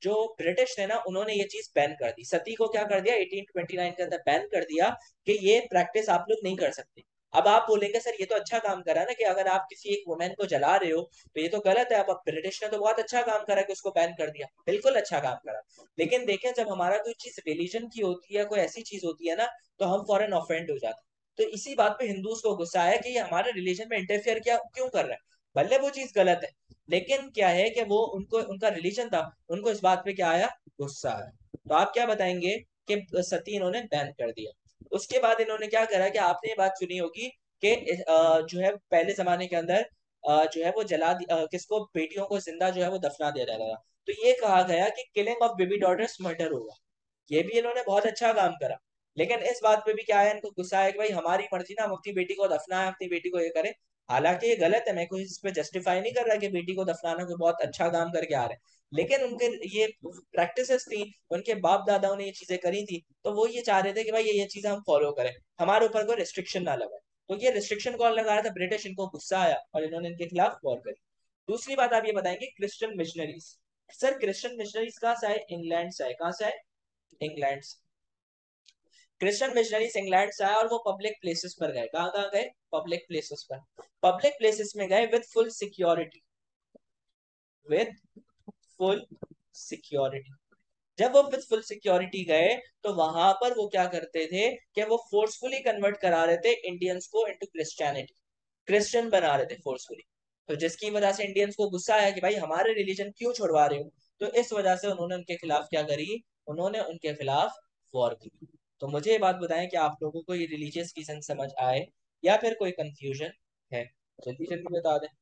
जो ब्रिटिश थे ना उन्होंने ये चीज बैन कर दी, सती को क्या कर दिया 1829 के अंदर बैन कर दिया कि ये प्रैक्टिस आप लोग नहीं कर सकते। अब आप बोलेंगे सर ये तो अच्छा काम करा ना, कि अगर आप किसी एक वुमेन को जला रहे हो तो ये तो गलत है। अब ब्रिटिश ने तो बहुत अच्छा काम करा कि उसको बैन कर दिया, बिल्कुल अच्छा काम करा। लेकिन देखें जब हमारा कोई चीज रिलीजन की होती है, कोई ऐसी चीज होती है ना, तो हम फॉरन ऑफेंड हो जाते हैं। तो इसी बात पे हिंदूज को गुस्सा आया कि ये हमारे रिलीजन में इंटरफियर किया क्यों कर रहा है, भले वो चीज गलत है, लेकिन क्या है कि वो उनको उनका रिलीजन था, उनको इस बात पे क्या आया, गुस्सा आया। तो आप क्या बताएंगे कि सती इन्होंने बैन कर दिया। उसके बाद इन्होंने क्या करा कि आपने ये बात सुनी होगी कि जो है पहले जमाने के अंदर जो है वो किसको, बेटियों को जिंदा जो है वो दफना दिया जाता था। तो ये कहा गया कि killing of baby daughters murder होगा। ये भी इन्होंने बहुत अच्छा काम करा। लेकिन इस बात पे भी क्या है, इनको गुस्सा है कि भाई हमारी मर्जी ना, हम अपनी बेटी को दफनाए, अपनी बेटी को ये करें। हालांकि ये गलत है, मैं कोई इस पे जस्टिफाई नहीं कर रहा कि बेटी को दफनाना कोई बहुत अच्छा काम करके आ रहे हैं, लेकिन उनके ये प्रैक्टिसेस थी, उनके बाप दादाओं ने ये चीजें करी थी, तो वो ये चाह रहे थे कि भाई ये चीजें हम फॉलो करें, हमारे ऊपर कोई रिस्ट्रिक्शन ना लगाए। तो ये रिस्ट्रिक्शन कौन लगा रहा था, ब्रिटिश, इनको गुस्सा आया और इन्होंने इनके खिलाफ वॉर करी। दूसरी बात आप ये बताएंगे Christian missionaries. Sir Christian missionaries कहाँ से आए, इंग्लैंड से आए। कहाँ से आए, इंग्लैंड से। क्रिश्चियन मिशनरीज इंग्लैंड से आए और वो पब्लिक प्लेसेस पर गए। कहाँ कहाँ गए, पब्लिक प्लेसेस पर। पब्लिक प्लेसेस में गए with full security, with full security. जब वो विद फुल सिक्योरिटी गए तो वहां पर वो क्या करते थे कि वो फोर्सफुली कन्वर्ट करा रहे थे इंडियंस को इनटू क्रिश्चियनिटी, क्रिश्चियन बना रहे थे फोर्सफुली। तो जिसकी वजह से इंडियंस को गुस्सा आया कि भाई हमारे रिलीजन क्यों छुड़वा रहे हो। तो इस वजह से उन्होंने उनके खिलाफ क्या करी, उन्होंने उनके खिलाफ वॉर की। तो मुझे ये बात बताएं कि आप लोगों को ये रिलीजियस रीजन समझ आए या फिर कोई कंफ्यूजन है, जल्दी जल्दी बता दें।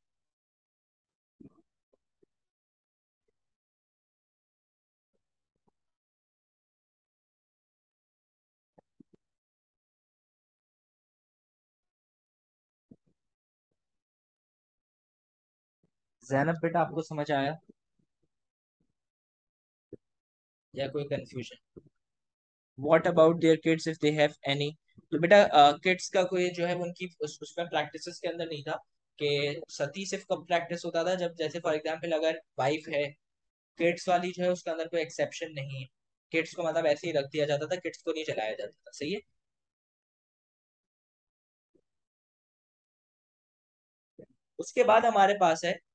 जैनब बेटा आपको समझ आया या कोई confusion. What about their kids if they have any. तो बेटा किड्स का कोई जो है उनकी उसमें प्रैक्टिसेस के अंदर नहीं था कि सती सिर्फ कब प्रैक्टिस होता था जब, जैसे फॉर एग्जांपल अगर वाइफ है, किड्स वाली जो है उसके अंदर कोई एक्सेप्शन नहीं है। किड्स को मतलब ऐसे ही रख दिया जाता था, किड्स को नहीं चलाया जाता था, सही है। उसके बाद हमारे पास है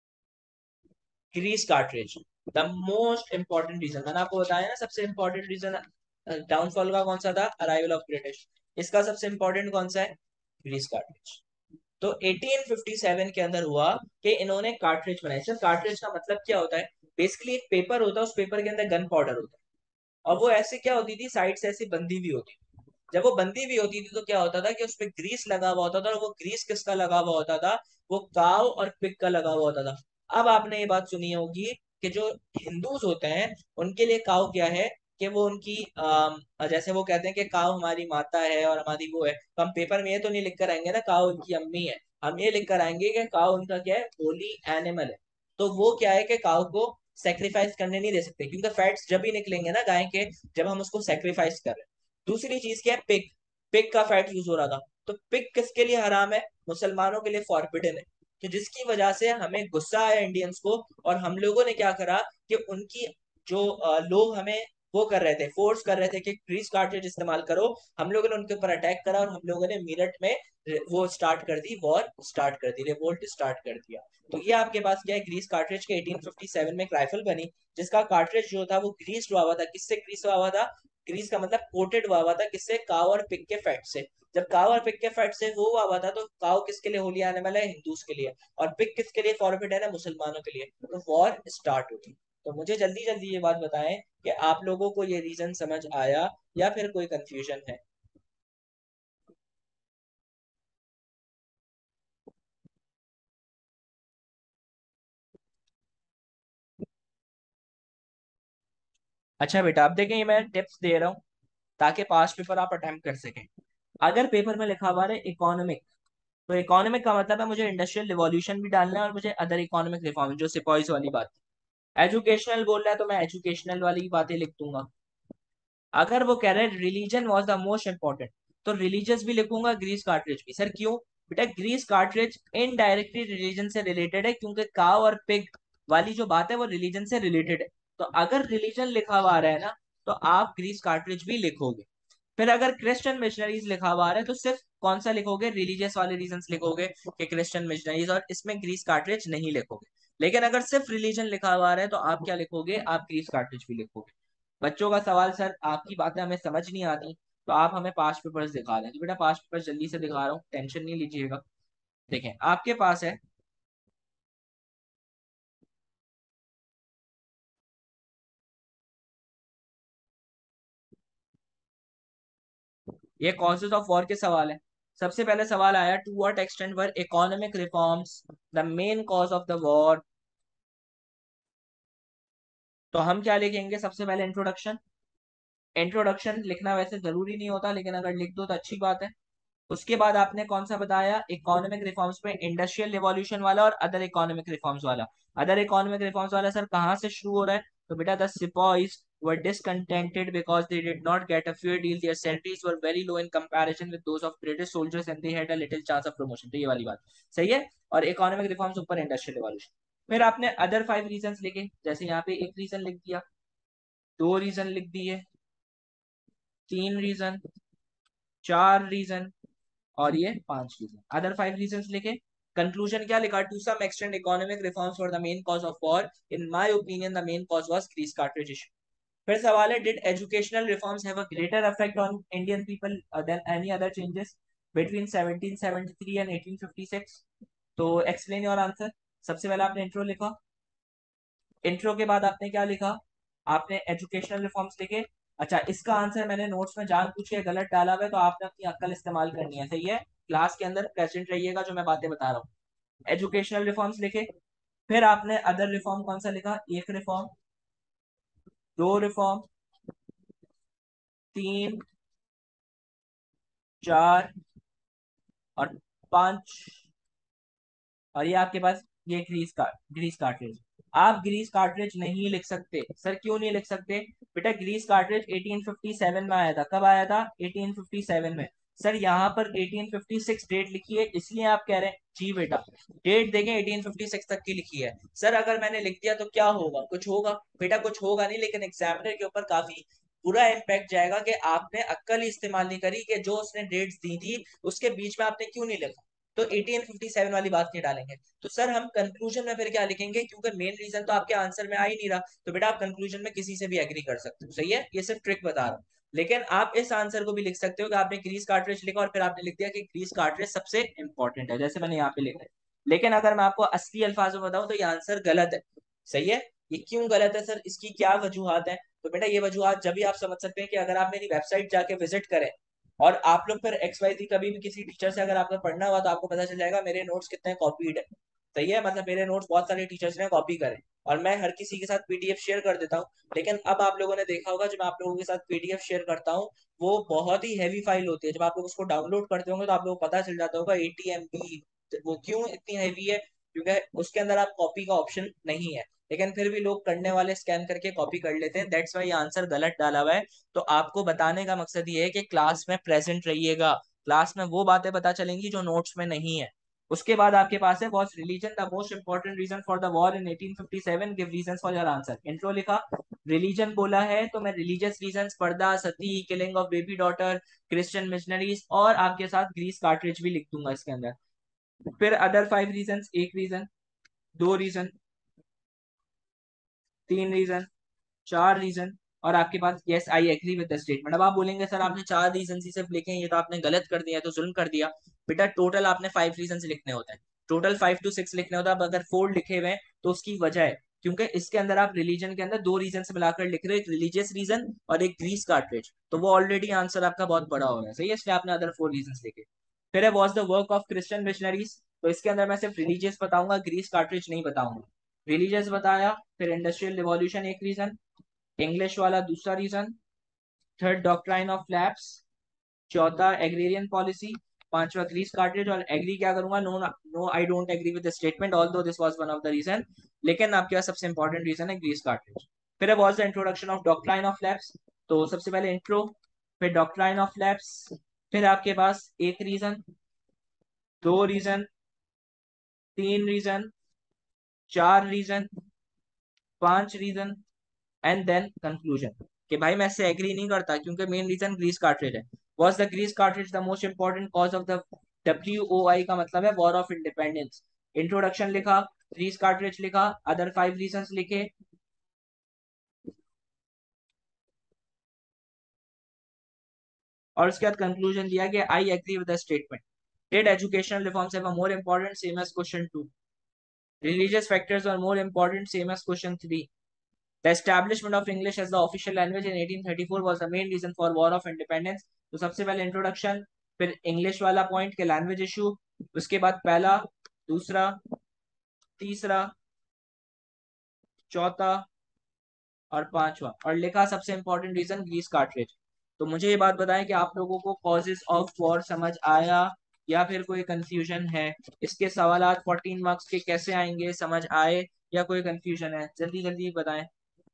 grease cartridge. The most important reason मैंने आपको बताया ना, सबसे इंपॉर्टेंट रीजन डाउनफॉल का कौन सा था, अराइवल ऑफ ब्रिटिश। इसका सबसे इंपॉर्टेंट कौन सा है, ग्रीस कार्ट्रिज। तो 1857 के अंदर हुआ कि इन्होंने कार्ट्रिज बनाई। सर कार्ट्रिज का मतलब क्या होता है, बेसिकली एक पेपर होता है, उस पेपर के अंदर गन पाउडर होता है, और वो ऐसे क्या होती थी, साइड से ऐसी बंदी हुई होती थी। जब वो बंदी हुई होती थी तो क्या होता था कि उस पे ग्रीस लगा हुआ होता था, और वो ग्रीस किसका लगा हुआ होता था, वो काव और पिग का लगा हुआ होता था। अब आपने ये बात सुनी होगी कि जो हिंदूज होते हैं उनके लिए काव क्या है, कि वो उनकी जैसे वो कहते हैं कि काव हमारी माता है और हमारी वो है, तो हम पेपर में ये तो नहीं लिख कर आएंगे ना काव उनकी अम्मी है, हम ये लिख कर आएंगे कि काव उनका क्या है, होली एनिमल है। तो वो क्या है कि काव को सेक्रीफाइस करने नहीं दे सकते, क्योंकि फैट्स जब ही निकलेंगे ना गाय के, जब हम उसको सेक्रीफाइस कर रहे हैं। दूसरी चीज क्या है, पिग, पिग का फैट यूज हो रहा था। तो पिग किसके लिए हराम है, मुसलमानों के लिए फॉरबिडन है। तो जिसकी वजह से हमें गुस्सा आया इंडियंस को, और हम लोगों ने क्या करा कि उनकी जो लोग हमें वो कर रहे थे, फोर्स कर रहे थे कि ग्रीस कार्ट्रिज इस्तेमाल करो, हम लोगों ने उनके ऊपर अटैक करा और हम लोगों ने मेरठ में वो स्टार्ट कर दी, वॉर स्टार्ट कर दी, रिवोल्ट स्टार्ट कर दिया। तो ये आपके पास क्या है, ग्रीस कार्ट्रिज के 1857 में एक राइफल बनी, जिसका कार्ट्रिज जो था वो ग्रीस हुआ हुआ था। किससे ग्रीस हुआ हुआ था, ग्रीस का मतलब कोटेड हुआ हुआ था, किससे, काव और पिग के फैट से। जब काव और पिग के फैट से वो हुआ हुआ था, तो काव किसके लिए होली आने वाला है, हिंदूज के लिए, और पिग किसके लिए फॉरबिडन है, मुसलमानों के लिए। तो वॉर स्टार्ट हुई। तो मुझे जल्दी जल्दी ये बात बताएं कि आप लोगों को ये रीजन समझ आया या फिर कोई कंफ्यूजन है। अच्छा बेटा अब देखें, ये मैं टिप्स दे रहा हूँ ताकि पास पेपर आप अटेम्प्ट कर सकें। अगर पेपर में लिखा हुआ है इकोनॉमिक, तो इकोनॉमिक का मतलब है मुझे इंडस्ट्रियल रिवॉल्यूशन भी डालना है और मुझे अदर इकोनॉमिक रिफॉर्म, जो सिपॉइस वाली बात। एजुकेशनल बोल रहा है तो मैं एजुकेशनल वाली बातें लिख दूंगा। अगर वो कह रहे हैं religion was the most important, तो रिलीजियस भी लिखूंगा, ग्रीस कार्ट्रिज भी। सर क्यों, बेटा ग्रीस कार्ट्रिज इनडायरेक्टली रिलीजन से रिलेटेड है, क्योंकि काव और पिग वाली जो बात है वो रिलीजन से रिलेटेड है। तो अगर रिलीजन लिखा हुआ आ रहा है ना, तो आप ग्रीस कार्ट्रिज भी लिखोगे। फिर अगर क्रिश्चियन मिशनरीज लिखा हुआ है तो सिर्फ कौन सा लिखोगे, रिलीजियस वाले रीजंस लिखोगे कि क्रिश्चियन मिशनरीज, और इसमें ग्रीस कार्ट्रिज नहीं लिखोगे। लेकिन अगर सिर्फ रिलीजन लिखा हुआ है तो आप क्या लिखोगे, आप ग्रीस कार्ट्रिज भी लिखोगे। बच्चों का सवाल, सर आपकी बातें हमें समझ नहीं आती तो आप हमें पांच पेपर्स दिखा दें। तो बेटा पांच पेपर्स जल्दी से दिखा रहा हूँ, टेंशन नहीं लीजिएगा। देखें आपके पास है, ये कॉजेज ऑफ वॉर के सवाल है। सबसे पहले सवाल आया, to what extent were economic reforms the main cause of the war. तो हम क्या लिखेंगे, सबसे पहले इंट्रोडक्शन। इंट्रोडक्शन लिखना वैसे जरूरी नहीं होता, लेकिन अगर लिख दो तो अच्छी बात है। उसके बाद आपने कौन सा बताया, इकोनॉमिक रिफॉर्म्स में इंडस्ट्रियल रिवॉल्यूशन वाला और अदर इकोनॉमिक रिफॉर्म्स वाला। अदर इकोनॉमिक रिफॉर्म्स वाला सर कहाँ से शुरू हो रहा है, तो बेटा the sepoys were discontented because they did not get a fair deal. Their salaries were very low in comparison with those of British soldiers and they had a little chance of promotion. तो ये वाली बात सही है। और economic reforms ऊपर industrial revolution. फिर आपने अदर फाइव रीजंस लिखे, जैसे यहाँ पे एक रीजन लिख दिया, दो रीजन लिख दिए, तीन रीजन, चार रीजन, और ये पांच रीजन। अदर फाइव रीजंस लिखे। कंक्लूजन क्या लिखा, to some extent economic reforms were the main cause of war, in my opinion the main cause was grease cartridge issue. फिर सवाल है, did educational reforms have a greater effect on Indian people than any other changes between 1773 and 1856? तो explain your answer. सबसे पहले आपने intro लिखा, intro के बाद आपने क्या लिखा, आपने एजुकेशनल रिफॉर्म्स लिखे। अच्छा, इसका आंसर मैंने नोट्स में जान पूछ के गलत डाला हुआ है, तो आपने अपनी अक्ल इस्तेमाल करनी है, सही है। क्लास के अंदर प्रेजेंट रहिएगा जो मैं बातें बता रहा हूँ। एजुकेशनल रिफॉर्म्स लिखे। फिर आपने अदर रिफॉर्म कौन सा लिखा, एक रिफॉर्म, दो रिफॉर्म, तीन, चार, और पांच, और ये आपके पास ये ग्रीस कार्ट्रिज। आप ग्रीस कार्ट्रिज नहीं लिख सकते, सर क्यों नहीं लिख सकते, बेटा ग्रीस कार्ट्रिज 1857 में आया था। कब आया था, 1857 में। सर यहाँ पर 1856 डेट लिखी है, इसलिए आप कह रहे हैं, जी बेटा डेट देखें 1856 तक की लिखी है। सर अगर मैंने लिख दिया तो क्या होगा, कुछ होगा बेटा, कुछ होगा नहीं, लेकिन एग्जामिनर के ऊपर काफी बुरा इम्पैक्ट जाएगा कि आपने अक्ल ही इस्तेमाल नहीं करी, कि जो उसने डेट्स दी थी उसके बीच में आपने क्यों नहीं लिखा। तो 1857 वाली बात नहीं डालेंगे। तो सर हम कंक्लूजन में फिर क्या लिखेंगे, क्योंकि मेन रीजन तो आपके आंसर में आ ही नहीं रहा, तो बेटा आप कंक्लूजन में किसी से भी एग्री कर सकते हो, सही है, ये सिर्फ ट्रिक बता रहा हूँ। लेकिन आप इस आंसर को भी लिख सकते हो कि आपने ग्रीस कार्ट्रिज लिखा और फिर आपने लिख दिया कि ग्रीस कार्ट्रिज सबसे इंपॉर्टेंट है, जैसे मैंने यहाँ पे लिखा है। लेकिन अगर मैं आपको असली अल्फाज में बताऊं तो ये आंसर गलत है, सही है। ये क्यों गलत है सर, इसकी क्या वजूहत है, तो बेटा ये वजूहत जब भी आप समझ सकते हैं कि अगर आप मेरी वेबसाइट जाके विजिट करें, और आप लोग फिर एक्स वाई जी कभी भी किसी टीचर से अगर आपको पढ़ना हुआ तो आपको पता चल जाएगा मेरे नोट्स कितने कॉपीड है, सही है। मतलब मेरे नोट्स बहुत सारे टीचर्स ने कॉपी करे और मैं हर किसी के साथ पीडीएफ शेयर कर देता हूँ। लेकिन अब आप लोगों ने देखा होगा, जब मैं आप लोगों के साथ पीडीएफ शेयर करता हूँ वो बहुत ही हैवी फाइल होती है। जब आप लोग उसको डाउनलोड करते होंगे तो आप लोगों को पता चल जाता होगा 80 MB। वो क्यों इतनी हैवी है, क्योंकि उसके अंदर आप कॉपी का ऑप्शन नहीं है। लेकिन फिर भी लोग करने वाले स्कैन करके कॉपी कर लेते हैं, दैट्स वाई आंसर गलत डाला हुआ है। तो आपको बताने का मकसद ये है कि क्लास में प्रेजेंट रहिएगा, क्लास में वो बातें पता चलेंगी जो नोट्स में नहीं है। उसके बाद आपके पास है, was religion the most important reason for the war in 1857, give reasons for your answer. Intro लिखा, रिलीजन बोला है तो मैं रिलीजियस रीजंस, पर्दा, sati, killing of baby daughter, Christian missionaries, और आपके साथ ग्रीस कार्ट्रिज भी लिख दूंगा इसके अंदर। फिर अदर फाइव रीजंस, एक रीजन, दो रीजन, तीन रीजन, चार रीजन, और आपके पास yes I agree with the statement. अब आप बोलेंगे सर आपने चार रीजन ही सिर्फ लिखे हैं, ये तो आपने गलत कर दिया, तो जुल्म कर दिया। बेटा टोटल आपने फाइव रीजन लिखने होते हैं, टोटल 5 to 6 लिखने होता है। अब अगर 4 लिखे हुए हैं तो उसकी वजह है क्योंकि इसके अंदर आप रिलीजन के अंदर दो रीजन से मिलाकर लिख रहे हो, एक रिलीजियस रीजन और एक ग्रीस कार्ट्रिज, तो वो ऑलरेडी आंसर आपका बहुत बड़ा हो रहा है, सही है, इसलिए आपने अदर 4 रीजन लिखे। फिर है was the work of Christian missionaries, तो इसके अंदर मैं सिर्फ रिलीजियस बताऊंगा, ग्रीस कार्ट्रिज नहीं बताऊंगा। रिलीजियस बताया, फिर इंडस्ट्रियल रिवॉल्यूशन एक रीजन, इंग्लिश वाला दूसरा reason, third doctrine of lapse, चौथा एग्रेरियन पॉलिसी, पांचवा ग्रीस कार्टेज। और एग्री क्या करूंगा, no no I don't agree with the statement although this was one of the reason, लेकिन आपके पास सबसे इंपॉर्टेंट रीजन है ग्रीस कार्टेज। फिर was the introduction of doctrine of lapse, तो सबसे पहले इंट्रो, फिर डॉक्ट्राइन ऑफ लैप्स, फिर आपके पास एक रीजन, दो रीजन, तीन रीजन, चार रीजन, पांच रीजन, एंड देन कंक्लूजन कि भाई मैं इससे एग्री नहीं करता क्योंकि मेन रीजन ग्रीस कार्ट्रिज है। Was the grease cartridge the most important cause of the WOI का मतलब है वॉर ऑफ इंडिपेंडेंस। इंट्रोडक्शन लिखा, ग्रीस कार्ट्रिज लिखा, अदर 5 रीजंस लिखे, और उसके बाद कंक्लूजन दिया कि I agree with the statement. Did educational reforms have a more important same as question 2? Religious factors are more important, same as question 3. The establishment of English as the official language in 1834 was the main reason for War of Independence. तो सबसे पहले introduction, फिर English वाला point के language issue, उसके बाद पहला, दूसरा, तीसरा, चौथा और पांचवा, और लिखा सबसे इंपॉर्टेंट रीजन ग्रीस कार्ट्रिज। तो मुझे ये बात बताएं कि आप लोगों को कॉजेज ऑफ वॉर समझ आया या फिर कोई कंफ्यूजन है? इसके सवालात 14 मार्क्स के कैसे आएंगे, समझ आए या कोई कंफ्यूजन है? जल्दी जल्दी बताएं।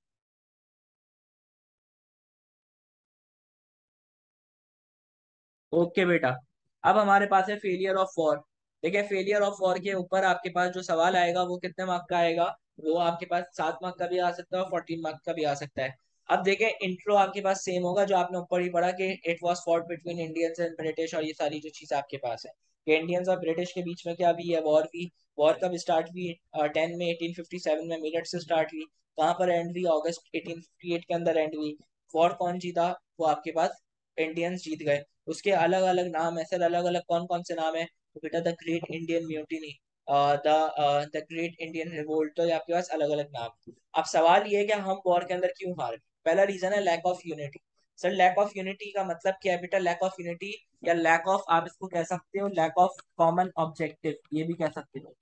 ओके बेटा, अब हमारे पास है फेलियर ऑफ वॉर। देखिए फेलियर ऑफ वॉर के ऊपर आपके पास जो सवाल आएगा वो कितने मार्क का आएगा? वो आपके पास 7 मार्क का भी आ सकता है और 14 मार्क का भी आ सकता है। अब देखें, इंट्रो आपके पास सेम होगा जो आपने ऊपर ही पढ़ा कि it was fought between Indians and British, और ये सारी जो चीज आपके पास है कि इंडियंस और ब्रिटिश के बीच में क्या भी है, वॉर भी। वॉर कब स्टार्ट हुई? 10 में 1857 में मेरठ से स्टार्ट हुई। कहाँ पर एंड हुई? अगस्त 1858 के अंदर एंड हुई। वॉर कौन जीता? वो आपके पास इंडियंस जीत गए। उसके अलग अलग नाम है सर, अलग अलग कौन कौन से नाम है? तो बेटा the great Indian mutiny, the great Indian revolt, तो ये आपके पास अलग अलग नाम है। अब सवाल ये है कि हम वॉर के अंदर क्यों हारे? पहला रीजन है lack of unity. Sir lack of unity का मतलब क्या है बेटा? लैक ऑफ यूनिटी या लैक ऑफ, आप इसको कह सकते हो लैक ऑफ कॉमन ऑब्जेक्टिव, ये भी कह सकते हो।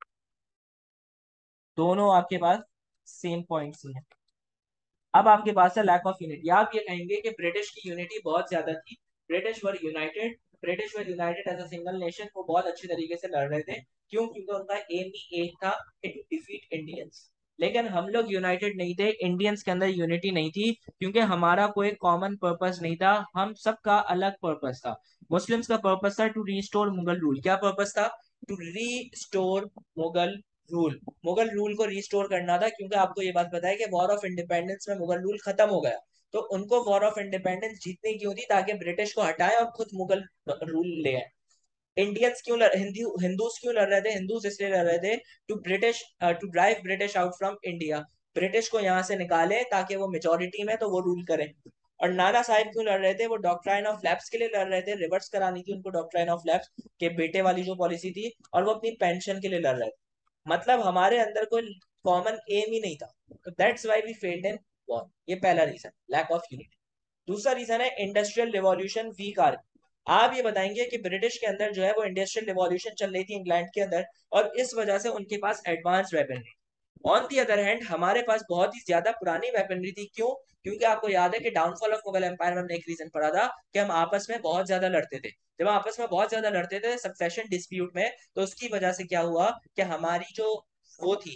दोनों आपके पास सेम पॉइंट्स ही हैं। अब आपके पास है लैक ऑफ यूनिटी। आप ये कहेंगे कि ब्रिटिश की यूनिटी बहुत ज्यादा थी, British were united, British were united as a single nation, वो बहुत अच्छी तरीके से लड़ रहे थे। क्यों? क्योंकि उनका एम ही एक था कि टू डिफीट इंडियंस। लेकिन हम लोग यूनाइटेड नहीं थे, इंडियंस के अंदर यूनिटी नहीं थी, क्योंकि हमारा कोई कॉमन पर्पस नहीं था, हम सबका अलग पर्पस था। मुस्लिम्स का पर्पस था टू रीस्टोर मुगल रूल। क्या पर्पस था? To restore Mughal rule. Mughal rule को रिस्टोर करना था, क्योंकि आपको ये बात पता है कि वॉर ऑफ इंडिपेंडेंस में मुगल रूल खत्म हो गया। तो उनको वॉर ऑफ इंडिपेंडेंस जीतनी क्यों थी? ताकि ब्रिटिश को हटाए और खुद मुगल रूल ले आए। इंडियंस क्यों हिंदूज क्यों लड़ रहे थे? हिंदूज इसलिए लड़ रहे थे to British, to drive British out from India. British को यहाँ से निकाले ताकि वो मेजोरिटी में तो वो रूल करें। और नाना साहिब क्यों लड़ रहे थे? वो डॉक्ट्राइन ऑफ लैप्स के लिए लड़ रहे थे, रिवर्स करानी थी उनको डॉक्ट्राइन ऑफ लैप्स के बेटे वाली जो पॉलिसी थी, और वो अपनी पेंशन के लिए लड़ रहे थे। मतलब हमारे अंदर कोई कॉमन एम ही नहीं था। तो that's why we failed in war. ये पहला रीजन, लैक ऑफ यूनिटी। दूसरा रीजन है इंडस्ट्रियल रिवॉल्यूशन, वीक आर्मी। आप ये बताएंगे कि ब्रिटिश के अंदर जो है वो इंडस्ट्रियल रिवॉल्यूशन चल रही थी इंग्लैंड के अंदर, और इस वजह से उनके पास advance weaponry. On the other hand हमारे पास बहुत ही ज्यादा पुरानी वेपनरी थी। क्यों? क्योंकि आपको याद है कि डाउनफॉल ऑफ मुगल एम्पायर में हमने एक रीजन पढ़ा था कि हम आपस में बहुत ज्यादा लड़ते थे। जब हम आपस में बहुत ज्यादा लड़ते थे सक्सेशन डिस्प्यूट में, तो उसकी वजह से क्या हुआ कि हमारी जो वो थी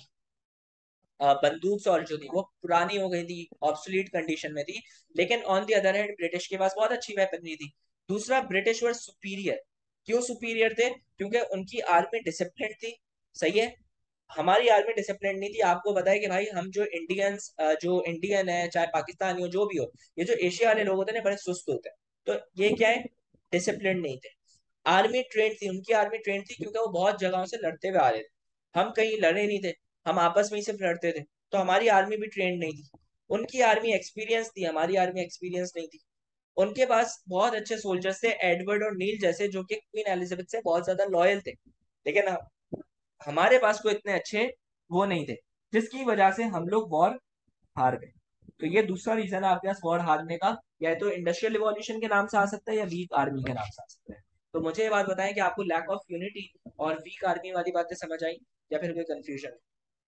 बंदूक और जो थी वो पुरानी हो गई थी, ऑब्सोलीट कंडीशन में थी। लेकिन on the other hand British के पास बहुत अच्छी वेपनरी थी। दूसरा, ब्रिटिश वर सुपीरियर। क्यों सुपीरियर थे? क्योंकि उनकी आर्मी डिसिप्लिन थी। सही है। हमारी आर्मी डिसिप्लिन नहीं थी। आपको बताया कि भाई हम जो इंडियंस, जो इंडियन है चाहे पाकिस्तानी हो जो भी हो, ये जो एशिया वाले लोग होते हैं ना बड़े सुस्त होते हैं। तो ये क्या है? डिसिप्लिन नहीं थे। आर्मी ट्रेन थी, उनकी आर्मी ट्रेन थी क्योंकि वो बहुत जगहों से लड़ते हुए आ रहे थे। हम कहीं लड़े नहीं थे, हम आपस में ही सिर्फ लड़ते थे। तो हमारी आर्मी भी ट्रेन नहीं थी। उनकी आर्मी एक्सपीरियंस थी, हमारी आर्मी एक्सपीरियंस नहीं थी। उनके पास बहुत अच्छे सोल्जर्स थे, एडवर्ड और नील जैसे, जो कि क्वीन एलिजाबेथ से बहुत ज्यादा लॉयल थे। लेकिन हमारे पास कोई इतने अच्छे वो नहीं थे, जिसकी वजह से हम लोग वॉर हार गए। तो ये दूसरा रीजन है आपके पास वॉर हारने का। या तो इंडस्ट्रियल रिवॉल्यूशन के नाम से आ सकता है या वीक आर्मी के नाम से आ सकता है। तो मुझे ये बात बताएं कि आपको लैक ऑफ यूनिटी और वीक आर्मी वाली बातें समझ आई या फिर कोई कंफ्यूजन है?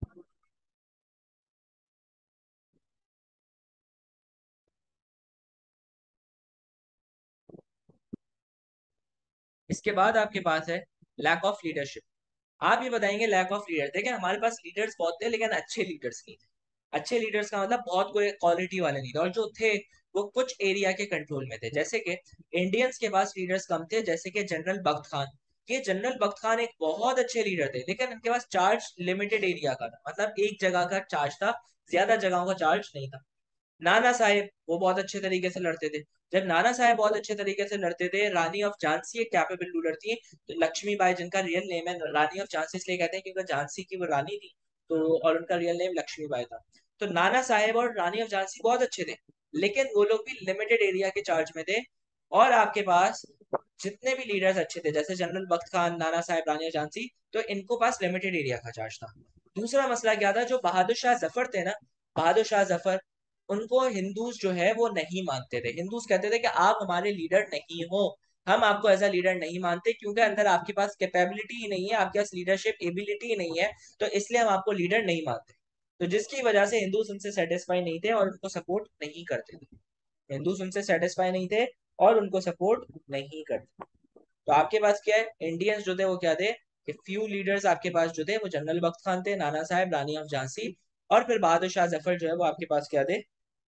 इसके बाद आपके पास है लैक ऑफ लीडरशिप। आप ये बताएंगे लैक ऑफ लीडर। देखिए हमारे पास लीडर्स बहुत थे लेकिन अच्छे लीडर्स नहीं थे। अच्छे लीडर्स का मतलब बहुत कोई क्वालिटी वाले नहीं थे, और जो थे वो कुछ एरिया के कंट्रोल में थे। जैसे कि इंडियंस के पास लीडर्स कम थे, जैसे कि जनरल बख्त खान। ये जनरल बख्त खान एक बहुत अच्छे लीडर थे, लेकिन इनके पास चार्ज लिमिटेड एरिया का था, मतलब एक जगह का चार्ज था, ज्यादा जगहों का चार्ज नहीं था। नाना साहेब वो बहुत अच्छे तरीके से लड़ते थे। जब नाना साहेब बहुत अच्छे तरीके से लड़ते थे, रानी ऑफ झांसी एक कैपेबल रूलर थी, तो लक्ष्मीबाई जिनका रियल नेम है, रानी ऑफ झांसी इसलिए कहते हैं क्योंकि झांसी की वो रानी थी, तो और उनका रियल नेम लक्ष्मीबाई था। तो नाना साहेब और रानी ऑफ झांसी बहुत अच्छे थे, लेकिन वो लोग भी लिमिटेड एरिया के चार्ज में थे। और आपके पास जितने भी लीडर्स अच्छे थे जैसे general Bakht Khan, Nana Saheb, Rani of Jhansi, तो इनको पास लिमिटेड एरिया का चार्ज था। दूसरा मसला क्या था, जो बहादुर शाह जफर थे ना, बहादुर शाह जफर, उनको हिंदूज जो है वो नहीं मानते थे। हिंदूज कहते थे कि आप हमारे लीडर नहीं हो, हम आपको एज अ लीडर नहीं मानते, क्योंकि अंदर आपके पास कैपेबिलिटी ही नहीं है, आपके पास लीडरशिप एबिलिटी ही नहीं है, तो इसलिए हम आपको लीडर नहीं मानते। तो जिसकी वजह से हिंदूज उनसे सेटिस्फाई नहीं थे और उनको सपोर्ट नहीं करते थे। हिंदूज उनसे सेटिस्फाई नहीं थे और उनको सपोर्ट नहीं करते। तो आपके पास क्या है, इंडियंस जो थे वो क्या थे, कि फ्यू लीडर्स आपके पास जो थे वो जनरल बख्त खान थे, नाना साहब, रानी ऑफ झांसी, और फिर बहादुर शाह जफर जो है वो आपके पास क्या थे,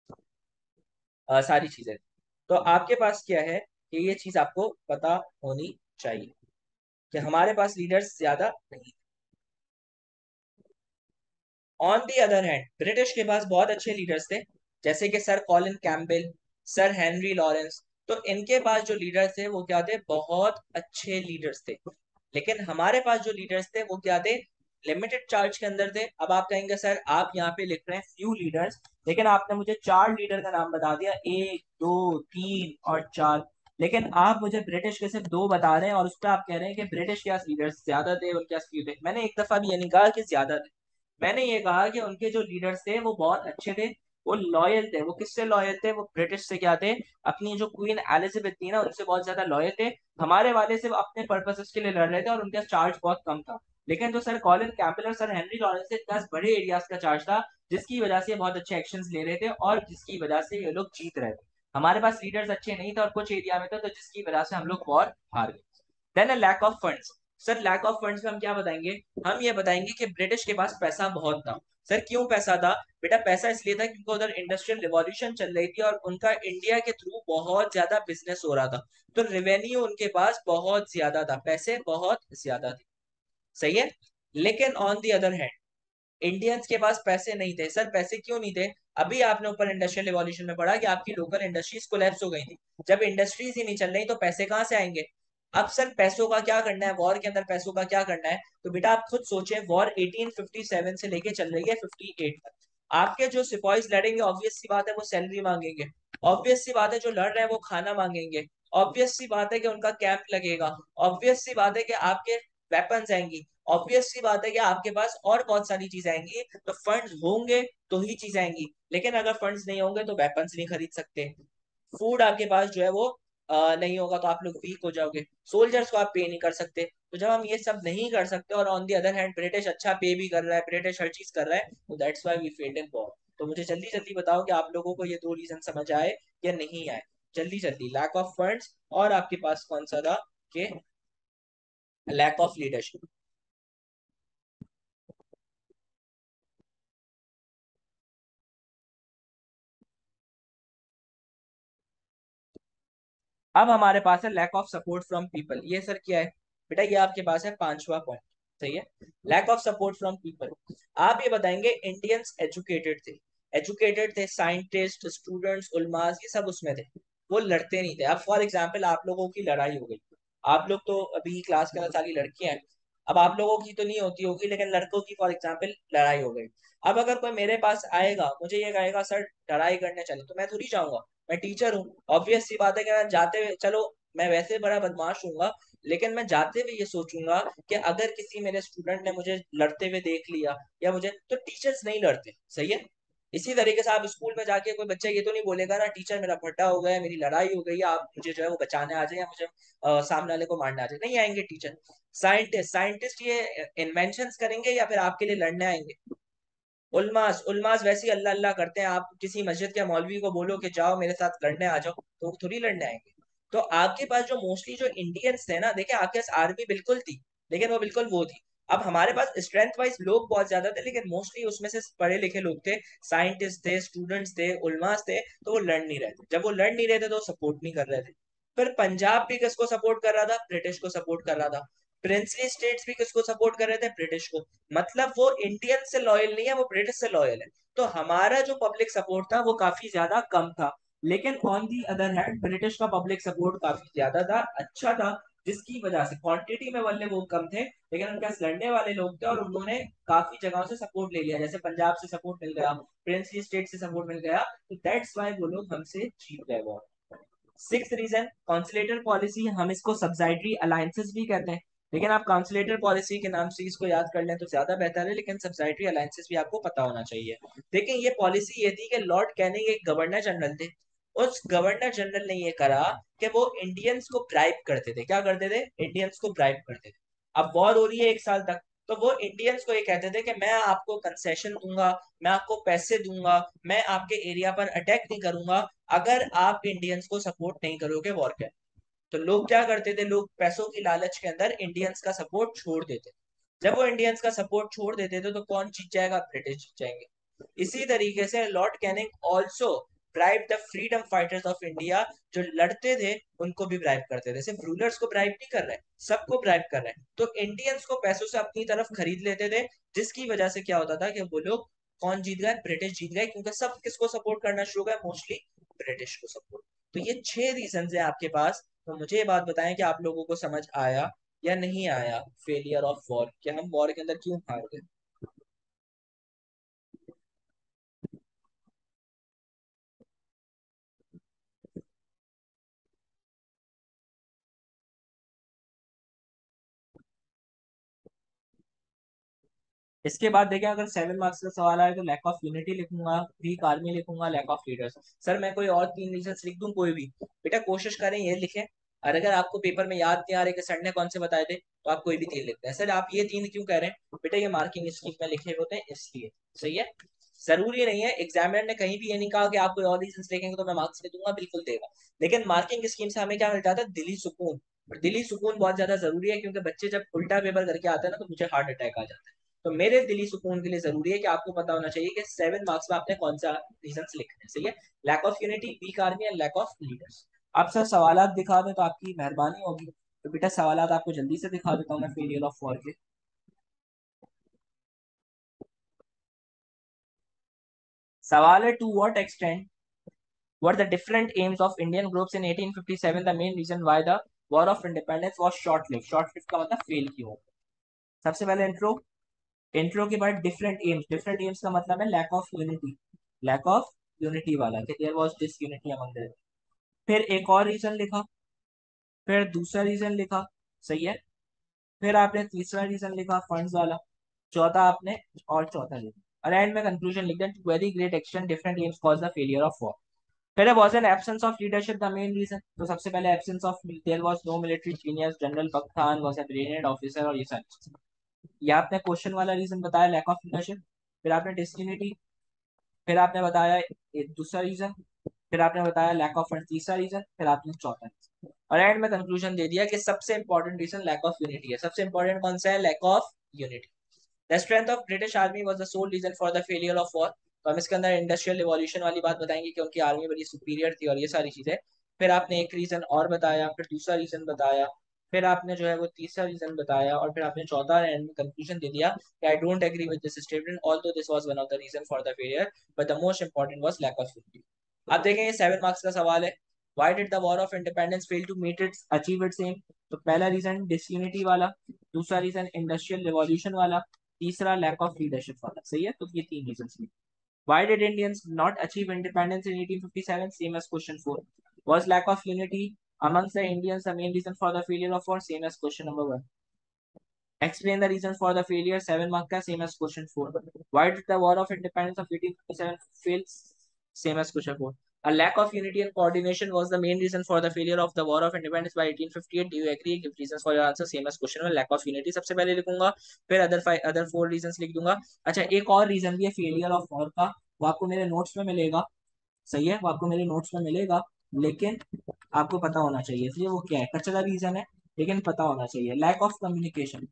सारी चीजें। तो आपके पास क्या है कि ये चीज आपको पता होनी चाहिए कि हमारे पास लीडर्स ज्यादा नहीं। On the other hand British के पास बहुत अच्छे लीडर्स थे, जैसे कि sir Colin Campbell, sir Henry Lawrence. तो इनके पास जो लीडर्स थे वो क्या थे, बहुत अच्छे लीडर्स थे। लेकिन हमारे पास जो लीडर्स थे वो क्या थे, लिमिटेड चार्ज के अंदर थे। अब आप कहेंगे सर आप यहाँ पे लिख रहे हैं फ्यू लीडर्स, लेकिन आपने मुझे 4 लीडर का नाम बता दिया, 1, 2, 3 और 4, लेकिन आप मुझे ब्रिटिश के सिर्फ 2 बता रहे हैं, और उस पर आप कह रहे हैं कि ब्रिटिश के पास लीडर्स ज्यादा थे, उनके पास फ्यू थे। मैंने एक दफा भी ये नहीं कहा कि ज्यादा थे, मैंने ये कहा कि उनके जो लीडर्स थे वो बहुत अच्छे थे, वो लॉयल थे। वो किससे लॉयल थे, वो ब्रिटिश से क्या थे, अपनी जो क्वीन एलिजाबेथ थी ना उनसे बहुत ज्यादा लॉयल थे। हमारे वाले सिर्फ अपने पर्पसेस के लिए लड़ रहे थे और उनका चार्ज बहुत कम था। लेकिन जो सर कॉलिन कैम्पबेल और सर हेनरी लॉरेंस थे, 10 बड़े एरियाज का चार्ज था, जिसकी वजह से ये बहुत अच्छे एक्शंस ले रहे थे और जिसकी वजह से ये लोग जीत रहे थे। हमारे पास लीडर्स अच्छे नहीं थे और कुछ एरिया में थे, तो जिसकी वजह से हम लोग वॉर हार गए। Then a lack of funds. Sir lack of funds में हम क्या बताएंगे, हम ये बताएंगे कि ब्रिटिश के पास पैसा बहुत था। सर क्यों पैसा था, बेटा पैसा इसलिए था क्योंकि उधर इंडस्ट्रियल रिवॉल्यूशन चल रही थी और उनका इंडिया के थ्रू बहुत ज्यादा बिजनेस हो रहा था, तो रेवेन्यू उनके पास बहुत ज्यादा था, पैसे बहुत ज्यादा थे। सही है। लेकिन on the other hand Indians के पास पैसे नहीं थे। सर पैसे क्यों नहीं थे, अभी आपने ऊपर इंडस्ट्रियल रिवॉल्यूशन में पढ़ा कि आपकी लोकल इंडस्ट्रीज कोलैप्स हो गई थी। जब इंडस्ट्रीज ही नहीं चल रही तो पैसे कहाँ से आएंगे। अब सर पैसों का क्या करना है, वॉर के अंदर पैसों का क्या करना है, तो बेटा आप खुद सोचें, वॉर 1857 से लेके चल रही है 58 तक। आपके जो सिपाहीज लड़ेंगे ऑब्वियस सी बात है वो सैलरी मांगेंगे, ऑब्वियस सी बात है जो लड़ रहे हैं वो खाना मांगेंगे, ऑब्वियस सी बात है कि उनका कैंप लगेगा, ऑब्वियस सी बात है कि आपके वेपन्स आएंगी, ऑब्वियस सी बात है कि आपके पास और बहुत सारी चीजें आएंगी। तो फंड्स होंगे तो ही चीजें आएंगी, लेकिन अगर फंड्स नहीं होंगे तो वेपन्स नहीं खरीद सकते। फूड आपके पास जो है वो नहीं होगा तो आप लोग वीक हो जाओगे, सोल्जर्स को आप पे नहीं कर सकते। तो जब हम ये सब नहीं कर सकते और on the other hand British अच्छा पे भी कर रहा है, ब्रिटिश हर चीज कर रहा है, तो that's why we failed in war. तो मुझे जल्दी जल्दी बताओ कि आप लोगों को ये 2 रीजन समझ आए या नहीं आए, जल्दी जल्दी। लैक ऑफ फंड्स और आपके पास कौन सा था, कि लैक ऑफ लीडरशिप। अब हमारे पास है lack of support from people. ये सर क्या है, बेटा ये आपके पास है 5वां पॉइंट। सही है। Lack of support from people. आप ये बताएंगे इंडियंस एजुकेटेड थे, एजुकेटेड थे, साइंटिस्ट, स्टूडेंट्स, उलमास, ये सब उसमें थे, वो लड़ते नहीं थे। अब फॉर एग्जाम्पल आप लोगों की लड़ाई हो गई, आप लोग तो अभी क्लास के अंदर सारी लड़कियां हैं, अब आप लोगों की तो नहीं होती होगी, लेकिन लड़कों की फॉर एग्जाम्पल लड़ाई हो गई। अब अगर कोई मेरे पास आएगा मुझे ये कहेगा सर लड़ाई करने चले, तो मैं थोड़ी जाऊंगा, मैं टीचर हूँ, ऑब्वियस सी बात है कि मैं जाते हुए, चलो मैं वैसे बड़ा बदमाश हूंगा, लेकिन मैं जाते हुए ये सोचूंगा कि अगर किसी मेरे स्टूडेंट ने मुझे लड़ते हुए देख लिया या मुझे, तो टीचर्स नहीं लड़ते। सही है। इसी तरीके से आप स्कूल में जाके कोई बच्चा ये तो नहीं बोलेगा ना, टीचर मेरा फटा हो गया है, मेरी लड़ाई हो गई है, आप मुझे जो है वो बचाने आ जाए या मुझे सामने वाले को मारने आ जाए, नहीं आएंगे टीचर। साइंटिस्ट, साइंटिस्ट ये इन्वेंशंस करेंगे या फिर आपके लिए लड़ने आएंगे। उल्मास, उल्मास वैसे ही अल्लाह अल्लाह करते हैं, आप किसी मस्जिद के मौलवी को बोलो कि जाओ मेरे साथ लड़ने आ जाओ, तो वो थोड़ी लड़ने आएंगे। तो आपके पास जो मोस्टली जो इंडियंस थे ना, देखिए आपके पास आर्मी बिल्कुल थी, लेकिन वो बिल्कुल वो थी। अब हमारे पास स्ट्रेंथ वाइज लोग बहुत ज्यादा थे, लेकिन मोस्टली उसमें से पढ़े लिखे लोग थे, साइंटिस्ट थे, स्टूडेंट्स थे, उलमास थे, तो वो लड़ नहीं रहे थे। जब वो लड़ नहीं रहे थे तो सपोर्ट नहीं कर रहे थे। फिर पंजाब भी किसको सपोर्ट कर रहा था, ब्रिटिश को सपोर्ट कर रहा था। प्रिंसली स्टेट्स भी किसको सपोर्ट कर रहे थे? ब्रिटिश को। मतलब वो इंडियन से लॉयल नहीं है, वो ब्रिटिश से लॉयल है। तो हमारा जो पब्लिक सपोर्ट था वो काफी ज्यादा कम था, लेकिन on the other hand British का पब्लिक सपोर्ट काफी ज्यादा था, अच्छा था, जिसकी वजह से क्वांटिटी में भले वो कम थे, लेकिन उनके पास लड़ने वाले लोग थे और उन्होंने काफी जगहों से सपोर्ट ले लिया। जैसे पंजाब से सपोर्ट मिल गया, प्रिंसली स्टेट से सपोर्ट मिल गया, तो दैट्स वाई वो लोग हमसे जीत गए war. Six reason, conciliatory policy, हम इसको सब्सिडायरी अलायंसेस भी कहते हैं, लेकिन आप कॉन्सुलेटर पॉलिसी के नाम से इसको याद कर लें तो ज्यादा बेहतर है, लेकिन सब्सिडायरी अलायंसेस भी आपको पता होना चाहिए। देखिए ये पॉलिसी ये थी कि लॉर्ड कैनिंग एक गवर्नर जनरल थे, उस गवर्नर जनरल ने ये करा कि वो इंडियंस को ब्राइब करते थे। क्या करते थे? इंडियंस को ब्राइब करते थे। अब वॉर हो रही है 1 साल तक, तो वो इंडियंस को ये कहते थे कि मैं आपको कंसेशन दूंगा, मैं आपको पैसे दूंगा, मैं आपके एरिया पर अटैक नहीं करूंगा अगर आप इंडियंस को सपोर्ट नहीं करोगे वॉर के। तो लोग क्या करते थे? लोग पैसों की लालच के अंदर इंडियंस का सपोर्ट छोड़ देते। जब वो इंडियंस का सपोर्ट छोड़ देते थे तो कौन जीत जाएगा? ब्रिटिश जीत जाएंगे। इसी तरीके से lord Canning also bribe the freedom fighters of India, जो लड़ते थे उनको भी ब्राइब करते थे। सिर्फ रूलर्स को ब्राइब नहीं कर रहे, सबको ब्राइब कर रहे हैं। तो इंडियंस को पैसों से अपनी तरफ खरीद लेते थे, जिसकी वजह से क्या होता था कि वो लोग, कौन जीत गए? ब्रिटिश जीत गए, क्योंकि सब किसको सपोर्ट करना शुरू हो गए? मोस्टली ब्रिटिश को सपोर्ट। तो ये 6 रीजन है आपके पास। तो मुझे ये बात बताएं कि आप लोगों को समझ आया या नहीं आया फेलियर ऑफ वॉर, कि हम वॉर के अंदर क्यों हार गए। इसके बाद देखें, अगर 7 मार्क्स का सवाल आए तो लैक ऑफ यूनिटी लिखूंगा, वीक आर्मी लिखूंगा, लैक ऑफ लीडर्स। सर मैं कोई और 3 रीजन लिख दूं? कोई भी बेटा कोशिश करें ये लिखें। और अगर आपको पेपर में याद नहीं आ रहे कि सर ने कौन से बताए थे, तो आप कोई भी 3 लिखते हैं। सर आप ये 3 क्यों कह रहे हैं? बेटा ये मार्किंग स्कीम में लिखे होते हैं इसलिए। सही है, जरूरी नहीं है, एग्जामिनर ने कहीं भी ये नहीं कहा कि आप कोई और रीजन लिखेंगे तो मैं मार्क्स नहीं दूंगा, बिल्कुल देगा। लेकिन मार्किंग स्कीम से हमें क्या मिल जाता है? दिली सुकून। और दिली सुकून बहुत ज्यादा जरूरी है, क्योंकि बच्चे जब उल्टा पेपर करके आते हैं ना तो मुझे हार्ट अटैक आ जाता है। तो मेरे दिली सुकून के लिए जरूरी है कि आपको पता होना चाहिए कि 7 मार्क्स में आपने कौन सा रीजन लिखने हैं। सही है, lack of unity, weak army and lack of leaders. आप सर सवालात दिखा दें तो आपकी मेहरबानी होगी। तो बेटा सवालात आपको जल्दी से दिखा देता हूँ मैं फेलियर ऑफ वॉर के। सवाल है, to what extent were the different aims of Indian groups in 1857 the main reason why the war of independence was short lived. Short lived का मतलब फेल क्यों। सबसे पहले इंट्रो। इंट्रो के बाद डिफरेंट एम्स, डिफरेंट एम्स का मतलब है lack of unity, lack of unity वाला, कि there was disunity among them. फिर एक और रीजन लिखा, फिर दूसरा रीजन लिखा। सही है, फिर आपने तीसरा रीजन लिखा फंड्स वाला, चौथा आपने, और चौथा रीजन, और एंड में कंक्लूजन लिख दिया, to very great extent different aims cause the failure of war. फिर was an absence of leadership the main reason. तो सबसे पहले absence of, there was no military genius, general बख्तान वाज अ ब्रिलियंट ऑफिसर, और ये सारी चीजें। ये आपने क्वेश्चन वाला रीजन बताया, लैक ऑफ लीडरशिप। फिर आपने डिस्यूनिटी, फिर आपने बताया एक दूसरा रीजन, फिर आपने बताया लैक ऑफ फंड तीसरा रीजन, फिर आपने चौथा रीजन, और एंड में कंक्लूजन दे दिया कि सबसे important reason lack of unity है। सबसे इंपॉर्टेंट कौन सा है? Lack of unity. The strength of British army was the sole reason for the failure of war. तो हम इसके अंदर इंडस्ट्रियल रिवॉल्यूशन वाली बात बताएंगे कि उनकी आर्मी बड़ी सुपीरियर थी और ये सारी चीजें। फिर आपने एक रीजन और बताया, फिर दूसरा रीजन बताया, फिर आपने जो है वो तीसरा रीजन बताया, और फिर आपने चौथा एंड में कंक्लूजन दे दिया कि I don't agree with this statement although this was one of the reason for the failure, but the most important was lack of unity. अब देखेंगे 7 मार्क्स का सवाल है, why did the war of independence fail to meet its achieve its aim. तो पहला reason disunity वाला, दूसरा reason industrial revolution वाला, तीसरा लैक ऑफ लीडरशिप वाला। सही है, तो ये 3 reason. Why did Indians not achieve independence in 1857? Same as question 4. Was lack of unity amongst the Indians the main reason for the failure of war? Same as question number 1. Explain the reasons for the failure. 7 mark ka, same as question 4. Why did the War of Independence of 1857 fail? Same as question 4. A lack of unity and coordination was the main reason for the failure of the War of Independence by 1858. Do you agree? Give reasons for your answer. Same as question 1. Lack of unity सबसे पहले लिखूंगा, फिर other 4 reasons लिख दूंगा। अच्छा एक और reason भी है फेलियर ऑफ वॉर का, वो आपको मेरे नोट्स में मिलेगा। सही है, वो आपको मेरे नोट्स में मिलेगा, लेकिन आपको पता होना चाहिए। इसलिए वो क्या है, कचरा रीजन है, लेकिन पता होना चाहिए। Lack of communication.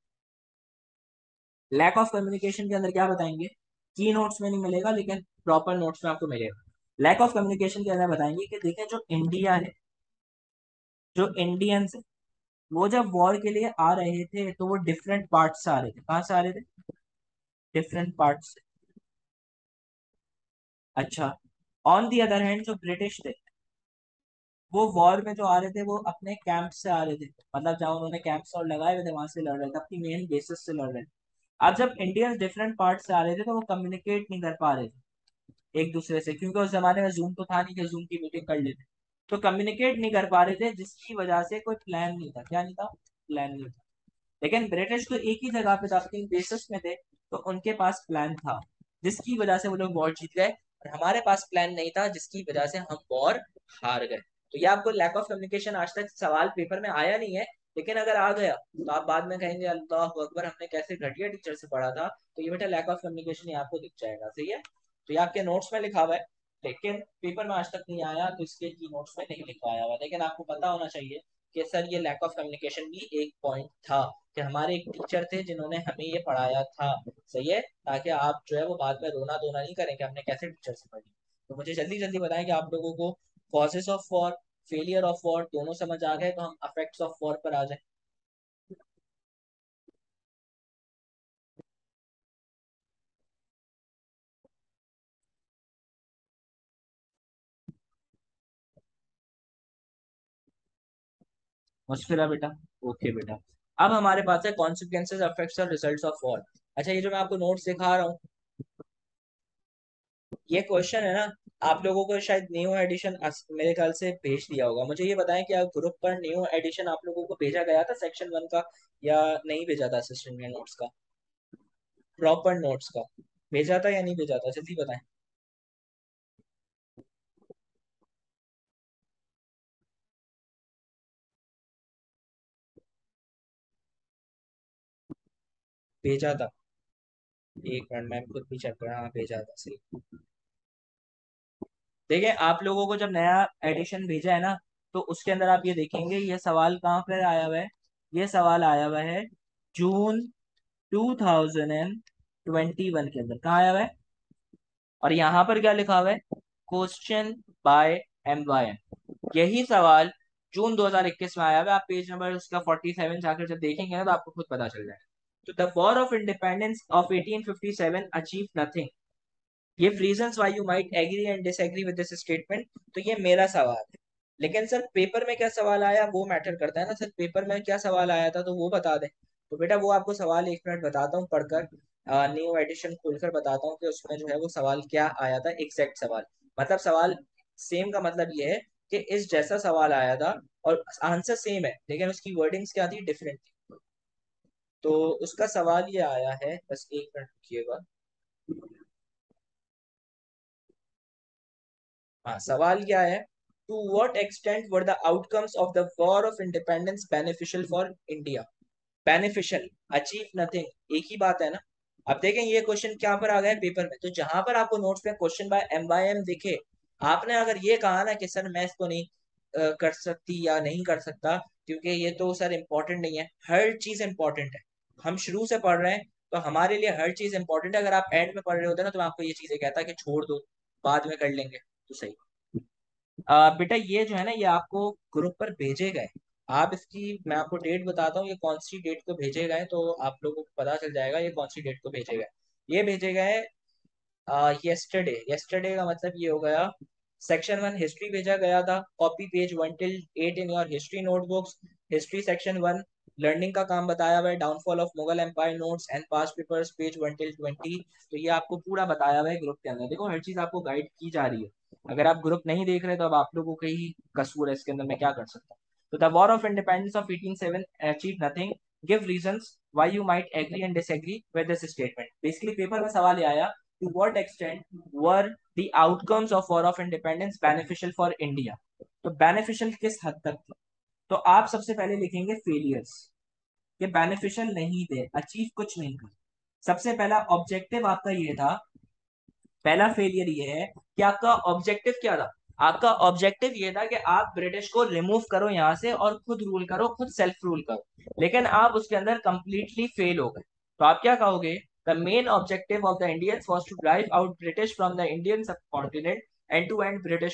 Lack of communication के अंदर क्या बताएंगे, की नोट्स में नहीं मिलेगा, लेकिन प्रॉपर नोट्स में आपको मिलेगा। लैक ऑफ कम्युनिकेशन के अंदर बताएंगे कि देखें जो इंडिया है, जो इंडियंस है, वो जब वॉर के लिए आ रहे थे तो वो डिफरेंट पार्ट से आ रहे थे। कहाँ से आ रहे थे? डिफरेंट पार्ट से। अच्छा। ऑन दी अदर हैंड जो ब्रिटिश थे, वो वॉर में जो आ रहे थे वो अपने कैंप से आ रहे थे, मतलब जहाँ उन्होंने कैंप्स और लगाए हुए थे वहां से लड़ रहे थे, अपनी मेन बेसिस से लड़ रहे थे। अब जब इंडियंस डिफरेंट पार्ट से आ रहे थे तो वो कम्युनिकेट नहीं कर पा रहे थे एक दूसरे से, क्योंकि उस जमाने में जूम तो था नहीं कि जूम की मीटिंग कर लेते। तो कम्युनिकेट नहीं कर पा रहे थे, जिसकी वजह से कोई प्लान नहीं था। क्या नहीं था? प्लान नहीं था। लेकिन ब्रिटिश तो एक ही जगह पे था, अपनी बेसिस में थे, तो उनके पास प्लान था, जिसकी वजह से वो लोग वॉर जीत गए। और हमारे पास प्लान नहीं था, जिसकी वजह से हम वॉर हार गए। तो ये आपको लैक ऑफ कम्युनिकेशन आज तक सवाल पेपर में आया नहीं है, लेकिन अगर आ गया तो आप बाद में कहेंगे अल्लाह अकबर, हमने कैसे घटिया टीचर से पढ़ा था। तो ये बेटा लैक ऑफ कम्युनिकेशन ये आपको दिख जाएगा। सही है? तो ये आपके नोट्स में लिखा हुआ है, लेकिन पेपर में आज तक नहीं आया, तो इसके की नोट्स में नहीं लिखवाया हुआ। लेकिन आपको पता होना चाहिए कि सर ये लैक ऑफ कम्युनिकेशन भी एक पॉइंट था, कि हमारे एक टीचर थे जिन्होंने हमें ये पढ़ाया था। सही है? ताकि आप जो है वो बाद में रोना धोना नहीं करें कि हमने कैसे टीचर से पढ़ी। तो मुझे जल्दी जल्दी बताएं कि आप लोगों को causes of war, failure of war दोनों समझ आ गए, तो हम अफेक्ट्स ऑफ वॉर पर आ जाए। मुश्किल बेटा। ओके बेटा। अब हमारे पास है कॉन्सिक्वेंसेज, अफेक्ट्स और रिजल्ट्स ऑफ वॉर। अच्छा, ये जो मैं आपको नोट्स दिखा रहा हूँ, ये क्वेश्चन है ना, आप लोगों को शायद न्यू एडिशन मेरे ख्याल से भेज दिया होगा। मुझे ये बताएं कि ग्रुप पर न्यू एडिशन आप लोगों को भेजा गया था सेक्शन 1 का, या नहीं भेजा था असिस्टेंट में नोट्स का, प्रॉपर नोट्स का? भेजा था या नहीं भेजा था, जल्दी बताएं। भेजा था? एक मिनट, मैं खुद भी चेक कर रहा हूँ। हाँ, भेजा था, सही। देखिए, आप लोगों को जब नया एडिशन भेजा है ना, तो उसके अंदर आप ये देखेंगे, ये सवाल कहाँ पर आया हुआ है? ये सवाल आया हुआ है जून 2021 के अंदर। कहाँ आया हुआ है? और यहाँ पर क्या लिखा हुआ है? Question by MYM। यही सवाल जून 2021 में आया हुआ है। आप पेज नंबर उसका 47 जाकर जब देखेंगे ना, तो आपको खुद पता चल जाएगा। तो the war of independence of 1857 achieve nothing, give reasons why you might agree and disagree with this statement. तो ये मेरा सवाल है, लेकिन सर पेपर में क्या सवाल आया वो मैटर करता है ना। सर पेपर में क्या सवाल आया था तो वो बता दें। तो बेटा वो आपको सवाल एक मिनट बताता हूँ पढ़कर, न्यू एडिशन खोलकर बताता हूँ कि उसमें जो है वो सवाल क्या आया था, एग्जैक्ट सवाल। मतलब सवाल सेम का मतलब ये है कि इस जैसा सवाल आया था, और आंसर सेम है, लेकिन उसकी वर्डिंग्स क्या थी, डिफरेंट थी। तो उसका सवाल ये आया है, बस एक मिनट रुकिएगा। हाँ, सवाल क्या है? To what extent were the outcomes of the war of independence beneficial for India? Beneficial, achieve nothing, एक ही बात है ना। अब देखें ये क्वेश्चन क्या पर आ गया है पेपर में, तो जहां पर आपको नोट्स में क्वेश्चन बाय MYM दिखे, आपने अगर ये कहा ना कि सर मैं इसको नहीं कर सकती या नहीं कर सकता, क्योंकि ये तो सर इम्पोर्टेंट नहीं है। हर चीज इम्पोर्टेंट है। हम शुरू से पढ़ रहे हैं, तो हमारे लिए हर चीज इंपॉर्टेंट है। अगर आप एंड में पढ़ रहे होते ना, तो मैं आपको ये चीजें कहता कि छोड़ दो, बाद में कर लेंगे, तो सही। बेटा ये जो है ना, ये आपको ग्रुप पर भेजे गए। आप इसकी मैं आपको डेट बताता हूँ, ये कौन सी डेट को भेजे गए, तो आप लोगों को पता चल जाएगा ये कौन सी डेट को भेजे गए। ये भेजे गए यस्टरडे। यस्टरडे का मतलब ये हो गया, सेक्शन 1 हिस्ट्री भेजा गया था, copy page 1 till 8 in your history notebooks. History section 1, learning का काम बताया हुआ है, downfall of Mughal empire notes and past papers page 1 till 20। तो ये आपको पूरा बताया हुआ है ग्रुप के अंदर। देखो हर चीज आपको गाइड की जा रही है। अगर आप ग्रुप नहीं देख रहे तो अब आप लोगों का ही कसूर है, इसके अंदर मैं क्या कर सकता हूँ। तो the war of independence of 1807 achieve nothing, give reasons why you might agree and disagree with this statement. Basically paper में सवाल ये आया, to what extent were the outcomes of war of independence beneficial for India? तो beneficial किस हद तक थी? तो आप सबसे पहले लिखेंगे फेलियर्स, ये बेनिफिशियल नहीं थे, अचीव कुछ नहीं कर। सबसे पहला ऑब्जेक्टिव आपका ये था, पहला फेलियर ये है कि आपका ऑब्जेक्टिव क्या था? आपका ऑब्जेक्टिव ये था कि आप ब्रिटिश को रिमूव करो यहाँ से और खुद रूल करो, खुद सेल्फ रूल करो, लेकिन आप उसके अंदर कंप्लीटली फेल हो गए। तो आप क्या कहोगे? The main objective of the Indians was to drive out British from the Indian subcontinent and to end British rule.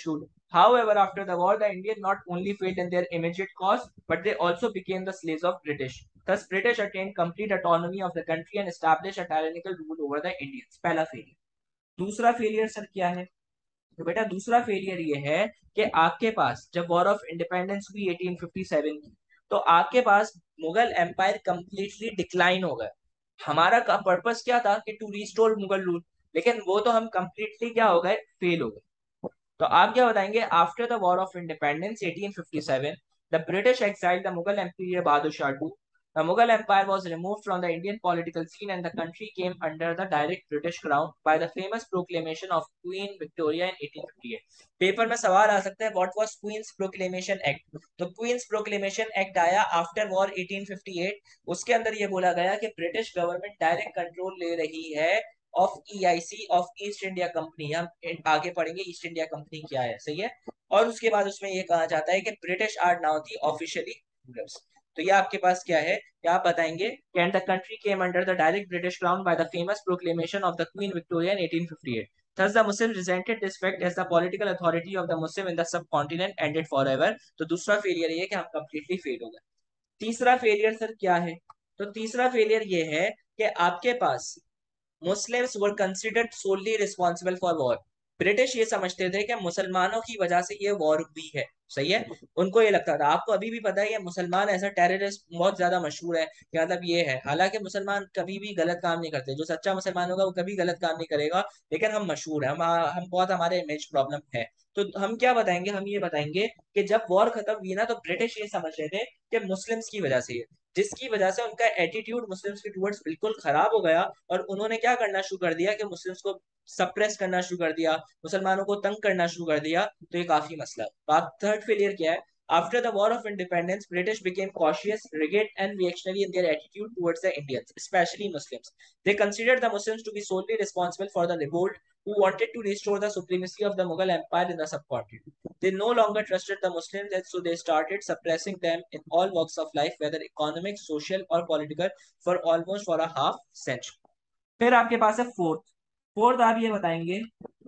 However, after the war, the Indians not only failed in their immediate cause, but they also became the slaves of British. Thus, British attained complete autonomy of the country and established a tyrannical rule over the Indians. पहला failure. दूसरा failure sir क्या है? तो बेटा दूसरा failure ये है कि आपके पास जब वॉर ऑफ इंडिपेंडेंस हुई 1857 की, तो आपके पास मुगल एम्पायर कंप्लीटली डिक्लाइन हो गया. हमारा का पर्पस क्या था कि टू रिस्टोर मुगल रूल, लेकिन वो तो हम कंप्लीटली क्या हो गए, फेल हो गए. तो आप क्या बताएंगे? After the war of independence 1857 the British exiled the Mughal empire Bahadur Shah to. The Mughal Empire was removed from the Indian political scene and the country came under the direct British crown by the famous proclamation of Queen Victoria in 1858. Paper में सवाल आ सकता है what was Queen's Proclamation Act? तो Queen's Proclamation Act आया after war 1858. उसके अंदर ये बोला गया कि ब्रिटिश गवर्नमेंट डायरेक्ट कंट्रोल ले रही है of EIC of East India company. हम आगे पढ़ेंगे ईस्ट इंडिया कंपनी क्या है. सही है. और उसके बाद उसमें ये कहा जाता है कि British are now the officially rulers. तो ये आपके पास क्या है, क्या आप बताएंगे? Can the country came under the direct British crown by the famous proclamation of the queen Victoria in 1858. Thus the Muslims resented this fact as the political authority of the Muslim in the subcontinent ended forever. तो दूसरा failure ये है कि हम completely fail हो गए. तीसरा failure sir क्या है? तो तीसरा फेलियर ये है कि आपके पास Muslims were considered solely responsible for war. British ये समझते थे कि मुसलमानों की वजह से ये वॉर हुई है. सही है. उनको ये लगता था. आपको अभी भी पता है ये मुसलमान ऐसा टेररिस्ट बहुत ज्यादा मशहूर है कि मतलब ये है. हालांकि मुसलमान कभी भी गलत काम नहीं करते. जो सच्चा मुसलमान होगा वो कभी गलत काम नहीं करेगा. लेकिन हम मशहूर है, हम बहुत, हमारे इमेज प्रॉब्लम है. तो हम क्या बताएंगे? हम ये बताएंगे कि जब वॉर खत्म हुई ना, तो ब्रिटिश ये समझ रहे थे कि मुस्लिम्स की वजह से है, जिसकी वजह से उनका एटीट्यूड मुस्लिम्स के टुवर्ड्स बिल्कुल खराब हो गया. और उन्होंने क्या करना शुरू कर दिया कि मुस्लिम्स को सप्रेस करना शुरू कर दिया, मुसलमानों को तंग करना शुरू कर दिया. तो ये काफी मसला. तो आप थर्ड फेलियर क्या है? After the War of Independence, British became cautious, rigid, and reactionary in their attitude towards the Indians, especially Muslims. They considered the Muslims to be solely responsible for the revolt, who wanted to restore the supremacy of the Mughal Empire in the subcontinent. They no longer trusted the Muslims, and so they started suppressing them in all walks of life, whether economic, social, or political, for almost for a half century. फिर आपके पास है fourth. Fourth आप ये बताएंगे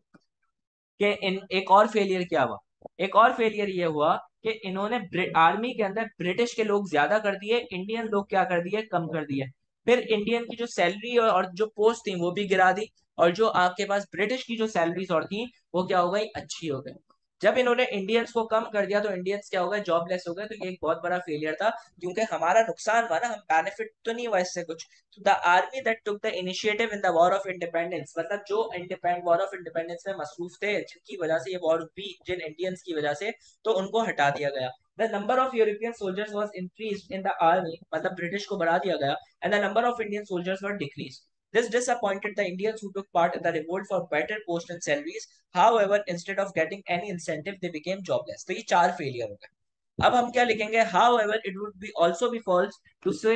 कि इन एक और फेलियर क्या हुआ? एक और फेलियर ये हुआ कि इन्होंने आर्मी के अंदर ब्रिटिश के लोग ज्यादा कर दिए, इंडियन लोग क्या कर दिए, कम कर दिए. फिर इंडियन की जो सैलरी और जो पोस्ट थी वो भी गिरा दी. और जो आपके पास ब्रिटिश की जो सैलरीज और थी वो क्या हो गई, अच्छी हो गई. जब इन्होंने इंडियंस को कम कर दिया तो इंडियंस क्या हो गए, जॉबलेस हो गए. तो ये एक बहुत बड़ा फेलियर था, क्योंकि हमारा नुकसान हुआ ना, हम बेनिफिट तो नहीं हुआ इससे कुछ. The army that took the initiative in the war of independence, मतलब जो वॉर ऑफ इंडिपेंडेंस में मसरूफ थे, जिनकी वजह से ये वॉर हुई, जिन इंडियंस की वजह से, तो उनको हटा दिया गया. The number of European soldiers was increased in the army, मतलब ब्रिटिश को बढ़ा दिया गया. And the number of Indian soldiers were decrease. This disappointed the Indians who took part in the revolt for better posts and salaries. However, instead of getting any incentive, they became jobless. तो ये चार failure हो गए. अब हम क्या लिखेंगे? However, it would be also be false to say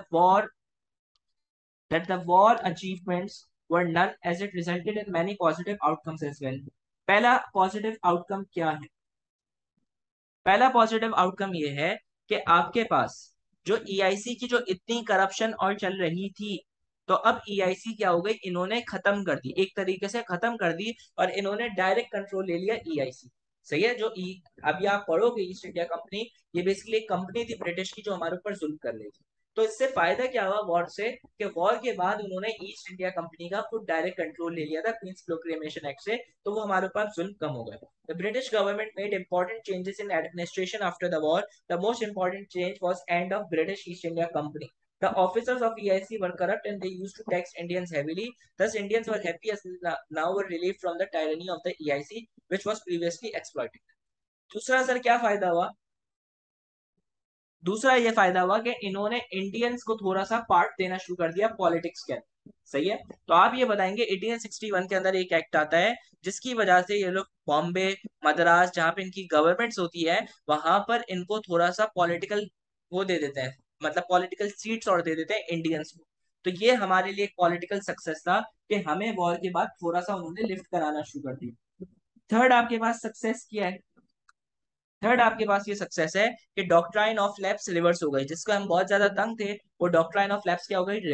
that the war achievements were none, as it resulted in many positive outcomes as well. पहला पॉजिटिव आउटकम क्या है? पहला पॉजिटिव आउटकम ये है कि आपके पास जो ईआईसी की जो इतनी करप्शन और चल रही थी, तो अब ईआईसी क्या हो गई, इन्होंने खत्म कर दी, एक तरीके से खत्म कर दी. और इन्होंने डायरेक्ट कंट्रोल ले लिया ईआईसी. सही है. जो अभी आप पढ़ोगे ईस्ट इंडिया कंपनी, ये बेसिकली एक कंपनी थी ब्रिटिश की जो हमारे ऊपर जुल्म कर रही थी. तो इससे फायदा क्या हुआ वॉर से, कि वॉर के बाद उन्होंने ईस्ट इंडिया कंपनी का खुद डायरेक्ट कंट्रोल ले लिया था क्वींस प्रोक्लेमेशन एक्ट से. तो वो हमारे ऊपर जुल्म कम हो गए. The British government made important changes in administration after the war. The most important change was end of British East India Company. The officers of EIC were corrupt and they used to tax Indians heavily. Thus, Indians were happy as now were relieved from the tyranny of the EIC, which was previously exploited. दूसरा sir क्या फायदा हुआ? दूसरा ये फायदा हुआ कि इन्होंने इंडियंस को थोड़ा सा पार्ट देना शुरू कर दिया पॉलिटिक्स के अंदर. सही है. तो आप ये बताएंगे 1861 के अंदर एक एक्ट आता है जिसकी वजह से ये लोग बॉम्बे, मद्रास, जहां पे इनकी गवर्नमेंट्स होती है, वहां पर इनको थोड़ा सा पॉलिटिकल वो दे देते हैं, मतलब पॉलिटिकल सीट्स और दे देते हैं इंडियंस को. तो ये हमारे लिए एक पॉलिटिकल सक्सेस था कि हमें वॉर के बाद थोड़ा सा उन्होंने लिफ्ट कराना शुरू कर दिया. थर्ड आपके पास सक्सेस किया है? थर्ड आपके पास ये सक्सेस है कि डॉक्ट्राइन ऑफ लैप्स रिवर्स हो गई. जिसको हम बहुत ज्यादा तंग थे, वो डॉक्ट्राइन ऑफ लैप्स क्या हो गई, reverse.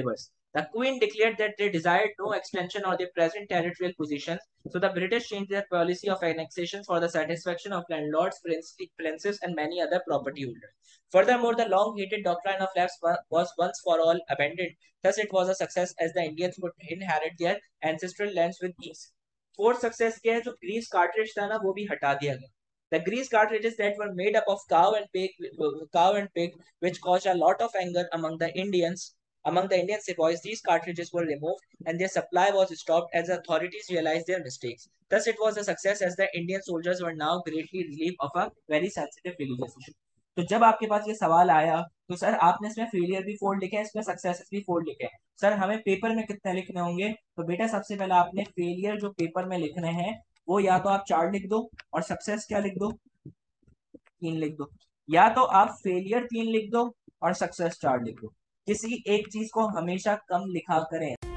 The Queen declared that they desired no extension of their present territorial positions, so the British changed their policy of annexations for the satisfaction of landlords, princes, and many other property holders. Furthermore, the long-hated doctrine of lapse was once for all abandoned. Thus, it was a success as the Indians could inherit their ancestral lands with ease. Fourth success क्या है, जो Greece cartridge था ना वो भी हटा दिया गया. The grease cartridges that were made up of cow and pig, which caused a lot of anger among the Indian sepoys, these cartridges were removed and their supply was stopped as authorities realized their mistakes. Thus, it was a success as the Indian soldiers were now greatly relieved of a very sensitive religious issue. तो जब आपके पास ये सवाल आया तो sir आपने इसमें फेलियर भी फोल्ड लिखे हैं, इसमें सक्सेस भी फोल्ड लिखे हैं. सर हमें पेपर में कितने लिखने होंगे? तो बेटा सबसे पहले आपने फेलियर जो पेपर में लिखने हैं वो या तो आप 4 लिख दो और सक्सेस क्या लिख दो, 3 लिख दो. या तो आप फेलियर 3 लिख दो और सक्सेस 4 लिख दो. किसी एक चीज को हमेशा कम लिखा करें.